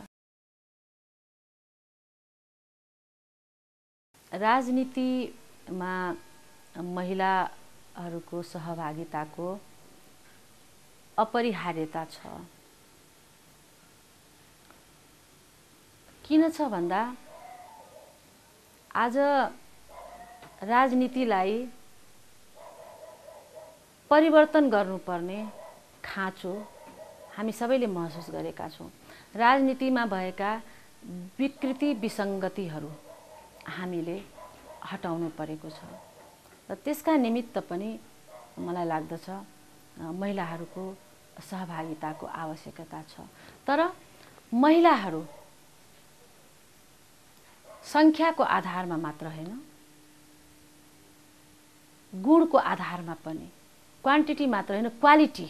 राजनीतिमा महिलाहरूको सहभागिताको अपरिहार्यता छ। किन छ भन्दा आज राजनीतिलाई परिवर्तन गर्नुपर्ने खाँचो हामी सबैले महसुस गरेका छौँ। राजनीतिमा भएका विकृति विसङ्गतिहरू हामीले हटाउनु परेको छ र त्यसका निमित्त पनि मलाई लाग्दछ महिलाहरूको सहभागिताको आवश्यकता छ। तर महिलाहरू सङ्ख्याको आधारमा मात्र होइन, गुणको आधारमा पनि, क्वान्टिटी मात्र होइन क्वालिटी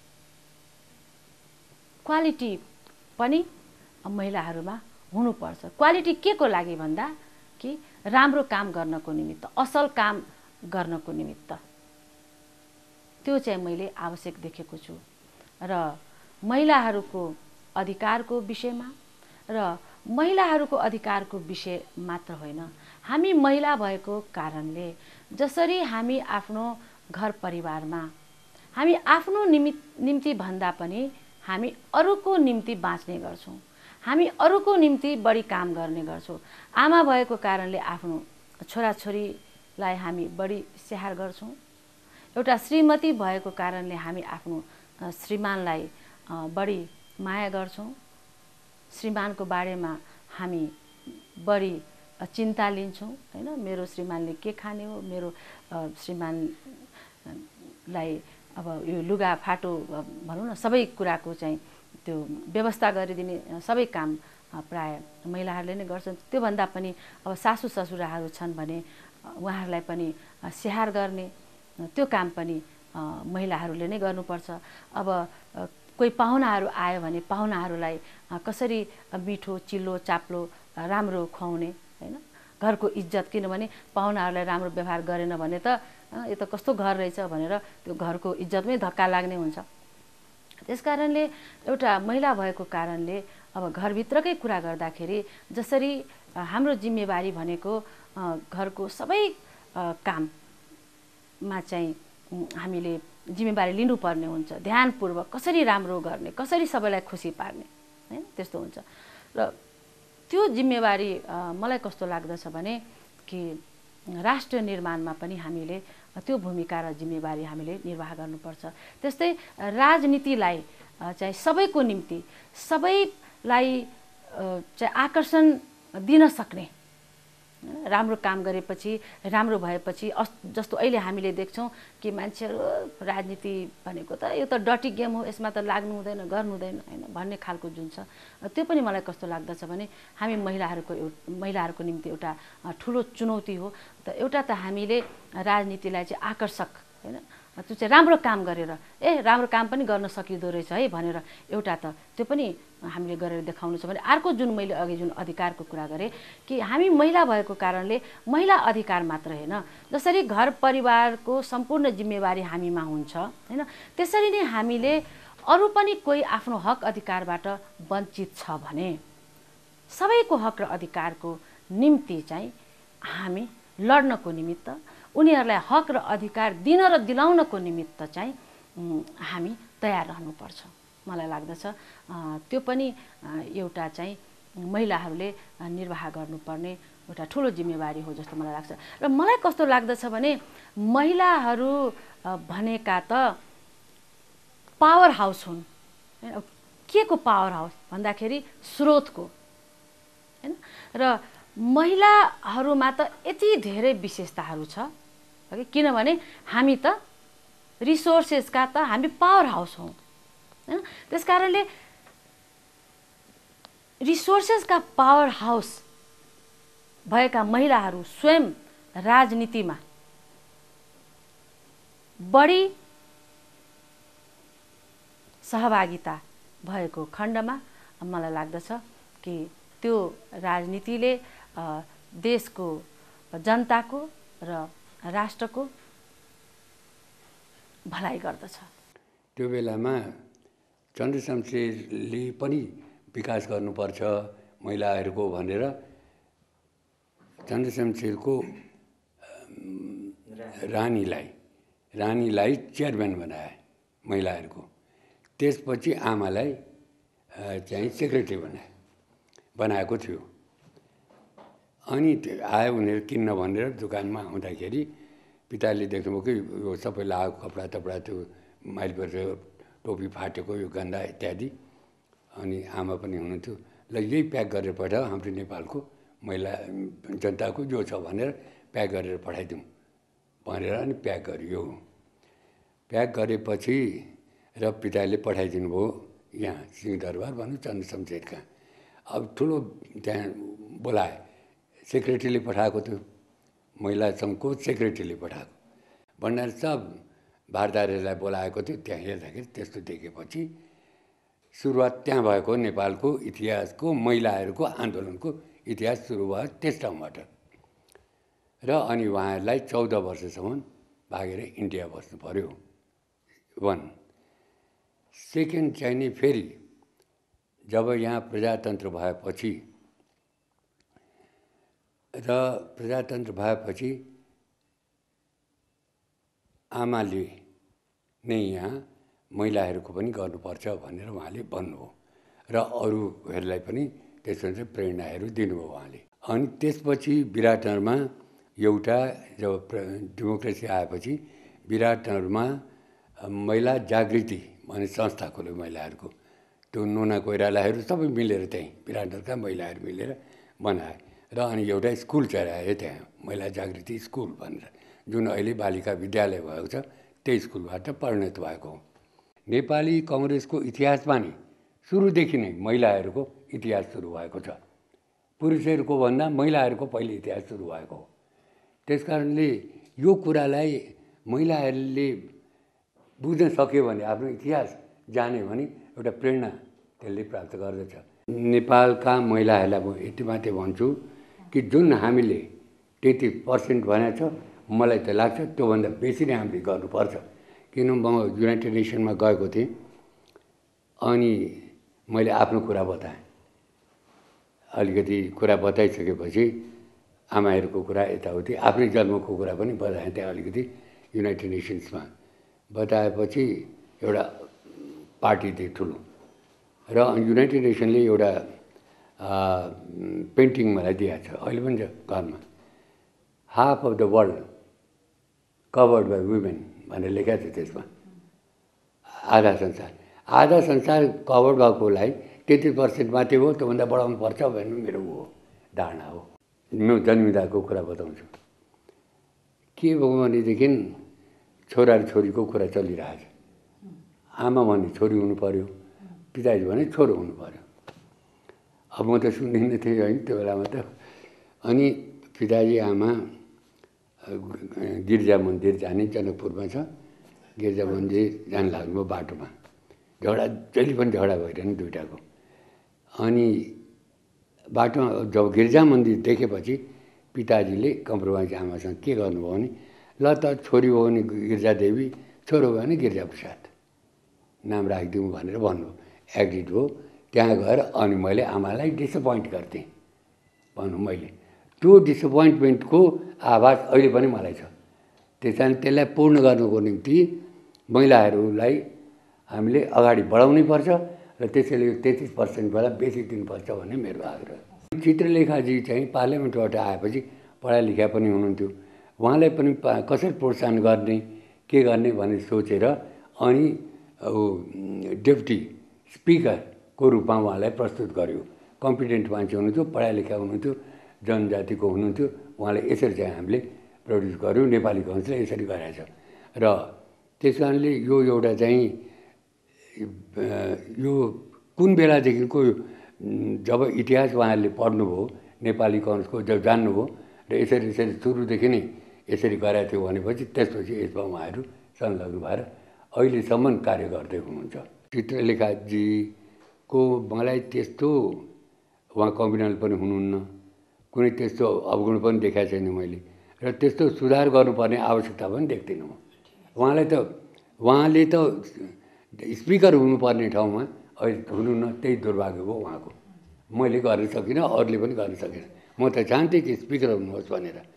क्वालिटी पनि महिलाहरूमा हुनुपर्छ। क्वालिटी के को लागि भन्दा कि राम्रो काम गर्नको निमित्त, असल काम गर्नको निमित्त, त्यो चाहिँ मैले आवश्यक देखेको छु। र महिलाहरूको अधिकारको विषयमा र महिलाहरूको अधिकारको विषय मात्र होइन, हामी महिला भएको कारणले जसरी हामी आफ्नो घर परिवारमा हामी आफ्नो निमित्त निम्ति भन्दा पनि हामी अरूको निम्ति बाँच्ने गर्छौँ, हामी अरूको निम्ति बढी काम गर्ने गर्छौँ। आमा भएको कारणले आफ्नो छोराछोरीलाई हामी बढी स्याहार गर्छौँ, एउटा श्रीमती भएको कारणले हामी आफ्नो श्रीमानलाई बढी माया गर्छौँ, श्रीमानको बारेमा हामी बढी चिन्ता लिन्छौँ हैन। मेरो श्रीमानले के खाने हो, मेरो श्रीमानलाई अब यो लुगा फाटो भनौँ न सबै कुराको चाहिँ त्यो व्यवस्था गरिदिने सबै काम प्राय महिलाहरूले नै गर्छन्। त्योभन्दा पनि अब सासू ससुराहरू छन् भने उहाँहरूलाई पनि स्याहार गर्ने त्यो काम पनि महिलाहरूले नै गर्नुपर्छ। अब कोही पाहुनाहरू आयो भने पाहुनाहरूलाई कसरी मिठो चिल्लो चाप्लो राम्रो खुवाउने हैन, घरको इज्जत। किनभने पाहुनाहरूलाई राम्रो व्यवहार गरेन भने त यो त कस्तो घर रहेछ भनेर त्यो घरको इज्जतमै धक्का लाग्ने हुन्छ। त्यसकारणले एउटा महिला भएको कारणले अब घरभित्रकै कुरा गर्दाखेरि जसरी हाम्रो जिम्मेवारी भनेको घरको सबै काममा चाहिँ हामीले जिम्मेवारी लिनुपर्ने हुन्छ, ध्यानपूर्वक कसरी राम्रो गर्ने, कसरी सबैलाई खुसी पार्ने हैन, त्यस्तो हुन्छ। र त्यो जिम्मेवारी मलाई कस्तो लाग्दछ भने कि राष्ट्र निर्माणमा पनि हामीले त्यो भूमिका र जिम्मेवारी हामीले निर्वाह गर्नुपर्छ। त्यस्तै राजनीतिलाई चाहिँ सबैको निम्ति, सबैलाई चाहिँ आकर्षण दिन सक्ने, राम्रो काम गरेपछि, राम्रो भएपछि, जस्तो अहिले हामीले देख्छौँ कि मान्छेहरू राजनीति भनेको त यो त डटी गेम हो, यसमा त लाग्नु हुँदैन, गर्नु हुँदैन हैन भन्ने खालको जुन छ, त्यो पनि मलाई कस्तो लाग्दछ भने हामी महिलाहरूको महिलाहरूको निम्ति एउटा ठुलो चुनौती हो। त एउटा त हामीले राजनीतिलाई चाहिँ आकर्षक हैन, त्यो चाहिँ राम्रो काम गरेर ए राम्रो काम पनि गर्न सकिँदो रहेछ है भनेर एउटा त त्यो पनि हामीले गरेर देखाउनु छ भने, अर्को जुन मैले अघि जुन अधिकारको कुरा गरेँ कि हामी महिला भएको कारणले महिला अधिकार मात्र होइन, जसरी घर परिवारको सम्पूर्ण जिम्मेवारी हामीमा हुन्छ हैन, त्यसरी नै हामीले अरू पनि कोही आफ्नो हक अधिकारबाट वञ्चित छ भने सबैको हक र अधिकारको निम्ति चाहिँ हामी लड्नको निमित्त, उनीहरूलाई हक र अधिकार दिन र दिलाउनको निमित्त चाहिँ हामी तयार रहनुपर्छ। मलाई लाग्दछ त्यो पनि एउटा चाहिँ महिलाहरूले निर्वाह गर्नुपर्ने एउटा ठुलो जिम्मेवारी हो जस्तो मलाई लाग्छ। र मलाई कस्तो लाग्दछ भने महिलाहरू भनेका त पावर हाउस हुन् हैन। के को पावर हाउस भन्दाखेरि स्रोतको हैन। र महिलाहरूमा त यति धेरै विशेषताहरू छ किनभने हामी त रिसोर्सेसका त हामी पावर हाउस हौँ हैन। त्यसकारणले रिसोर्सेसका पावर हाउस भएका महिलाहरू स्वयं राजनीतिमा बढी सहभागिता भएको खण्डमा मलाई लाग्दछ कि त्यो राजनीतिले देशको जनताको र राष्ट्रको भलाइ गर्दछ। त्यो बेलामा चन्द्रशमशेरले पनि विकास गर्नुपर्छ महिलाहरूको भनेर चन्द्रशमशेरको रानीलाई रानीलाई चेयरम्यान बनाए महिलाहरूको। त्यसपछि आमालाई चाहिँ सेक्रेटरी बनाए बनाएको थियो। अनि आयो उनीहरू किन्न भनेर दोकानमा आउँदाखेरि पिताले देख्नुभयो कि यो सबै लगाएको कपडा तपडा त्यो माइल परेर टोपी फाटेको यो गन्दा इत्यादि। अनि आमा पनि हुनुहुन्थ्यो, ल यही प्याक गरेर पठाऊ हाम्रो नेपालको महिला जनताको जो छ भनेर प्याक गरेर पठाइदिउँ भनेर अनि प्याक गरियो। प्याक गरेपछि र पिताले पठाइदिनु भयो यहाँ सिंहदरबार भनौँ चन्द्रशमशेर कहाँ। अब ठुलो त्यहाँ बोलाए, सेक्रेटरीले पठाएको थियो, महिला सङ्घको सेक्रेटरीले पठाएको। भण्डार सब भारदारीलाई बोलाएको थियो। त्यहाँ हेर्दाखेरि त्यस्तो देखेपछि सुरुवात त्यहाँ भएको नेपालको इतिहासको महिलाहरूको आन्दोलनको इतिहास सुरु भयो त्यस ठाउँबाट। र अनि उहाँहरूलाई चौध वर्षसम्म भागेर इन्डिया बस्नु पर्यो। वान सेकेन्ड चाहिँ नि फेरि जब यहाँ प्रजातन्त्र भएपछि र प्रजातन्त्र भएपछि आमाले नै यहाँ महिलाहरूको पनि गर्नुपर्छ भनेर उहाँले भन्नुभयो र अरूहरूलाई पनि त्यसमा चाहिँ प्रेरणाहरू दिनुभयो उहाँले। अनि त्यसपछि विराटनगरमा एउटा जब डेमोक्रेसी आएपछि विराटनगरमा महिला जागृति भन्ने संस्था खोल्यो महिलाहरूको। त्यो नोना कोइरालाहरू सबै मिलेर त्यहीँ विराटनगरका महिलाहरू मिलेर बनाए र अनि एउटा स्कुल चलाए त्यहाँ महिला जागृति स्कुल भनेर, जुन अहिले बालिका विद्यालय भएको छ त्यही स्कुलबाट परिणत भएको हो। नेपाली कङ्ग्रेसको इतिहासमा नि सुरुदेखि नै महिलाहरूको इतिहास सुरु भएको छ। पुरुषहरूको भन्दा महिलाहरूको पहिले इतिहास सुरु भएको हो। त्यसकारणले यो कुरालाई महिलाहरूले बुझ्न सक्यो भने आफ्नो इतिहास जाने भने एउटा प्रेरणा त्यसले प्राप्त गर्दछ। नेपालका महिलाहरूलाई म यति मात्रै भन्छु कि जुन हामीले तेत्तिस पर्सेन्ट भनेको छ मलाई त लाग्छ त्योभन्दा बेसी नै हामीले गर्नुपर्छ। किन म युनाइटेड नेसनमा गएको थिएँ अनि मैले आफ्नो कुरा बताएँ। अलिकति कुरा बताइसकेपछि आमाहरूको कुरा यताउति आफ्नै जन्मको कुरा पनि बताएँ त्यहाँ अलिकति युनाइटेड नेसन्समा। बताएपछि एउटा पार्टी थियो ठुलो र युनाइटेड नेसनले एउटा पेन्टिङ मलाई दिएको छ अहिले पनि छ घरमा। Half of the world covered by women भनेर लेखेको थियो त्यसमा। आधा संसार आधा संसार कभर्ड भएकोलाई तेत्तिस पर्सेन्ट माथि हो, त्योभन्दा बढाउनु पर्छ भन्ने मेरो हो धारणा हो। म जन्मिँदाको कुरा बताउँछु। के भयो भनेदेखि छोरा र छोरीको कुरा चलिरहेछ। आमा भने छोरी हुनु पर्यो, पिताजी भने छोरो हुनु पर्यो। अब म त सुन्दिनँ थिएँ है त्यो बेलामा त। अनि पिताजी आमा गिर्जा मन्दिर जाने जनकपुरमा छ, गिर्जा मन्दिर जान लाग्नुभयो बाटोमा। झगडा जहिले पनि झगडा भइरहने दुइटाको। अनि बाटोमा जब गिर्जा मन्दिर देखेपछि पिताजीले कम्प्रोमाइज आमासँग के गर्नुभयो भने ल त छोरी हो भने गिर्जा देवी, छोरो भयो भने गिर्जा प्रसाद नाम राखिदिउँ भनेर भन्नुभयो। एग्रिड हो। त्यहाँ गएर अनि मैले आमालाई डिसपोइन्ट गर्थेँ भनौँ मैले। त्यो डिसपोइन्टमेन्टको आवाज अहिले पनि मलाई छ। त्यस कारण त्यसलाई पूर्ण गर्नुको निम्ति महिलाहरूलाई हामीले अगाडि बढाउनै पर्छ र र त्यसैले यो तेत्तिस पर्सेन्टबाट बेसी दिनुपर्छ भन्ने मेरो आग्रह। चित्रलेखाजी चाहिँ पार्लियामेन्टबाट आएपछि पढा लेखा पनि हुनुहुन्थ्यो, उहाँलाई पनि कसरी प्रोत्साहन गर्ने के गर्ने भन्ने सोचेर अनि डेप्युटी स्पिकरको रूपमा उहाँलाई प्रस्तुत गर्यो। कम्पिटेन्ट मान्छे हुनुहुन्थ्यो, पढा लेखा हुनुहुन्थ्यो, जनजातिको हुनुहुन्थ्यो, उहाँलाई यसरी चाहिँ हामीले प्रड्युस गऱ्यौँ, नेपाली काउन्सिलले यसरी गराएछ। र त्यस कारणले यो एउटा चाहिँ यो कुन बेलादेखिको जब इतिहास उहाँहरूले पढ्नुभयो नेपाली काउन्सिलको जब जान्नुभयो र यसरी यसरी सुरुदेखि नै यसरी गराएको थियो भनेपछि त्यसपछि यसमा उहाँहरू संलग्न भएर अहिलेसम्म कार्य गर्दै हुनुहुन्छ। चित्रलेखाजीको मलाई त्यस्तो उहाँ कम्युनल पनि हुनुहुन्न, कुनै त्यस्तो अवगुण पनि देखाएको छैन मैले, र त्यस्तो सुधार गर्नुपर्ने आवश्यकता पनि देख्दिनँ म। उहाँलाई त उहाँले त स्पिकर हुनुपर्ने ठाउँमा अहिले हुनुहुन्न, त्यही दुर्भाग्य भयो उहाँको। मैले गर्न सकिनँ, अरूले पनि गर्न सकेन। म त चाहन्थेँ कि स्पिकर हुनुहोस् भनेर।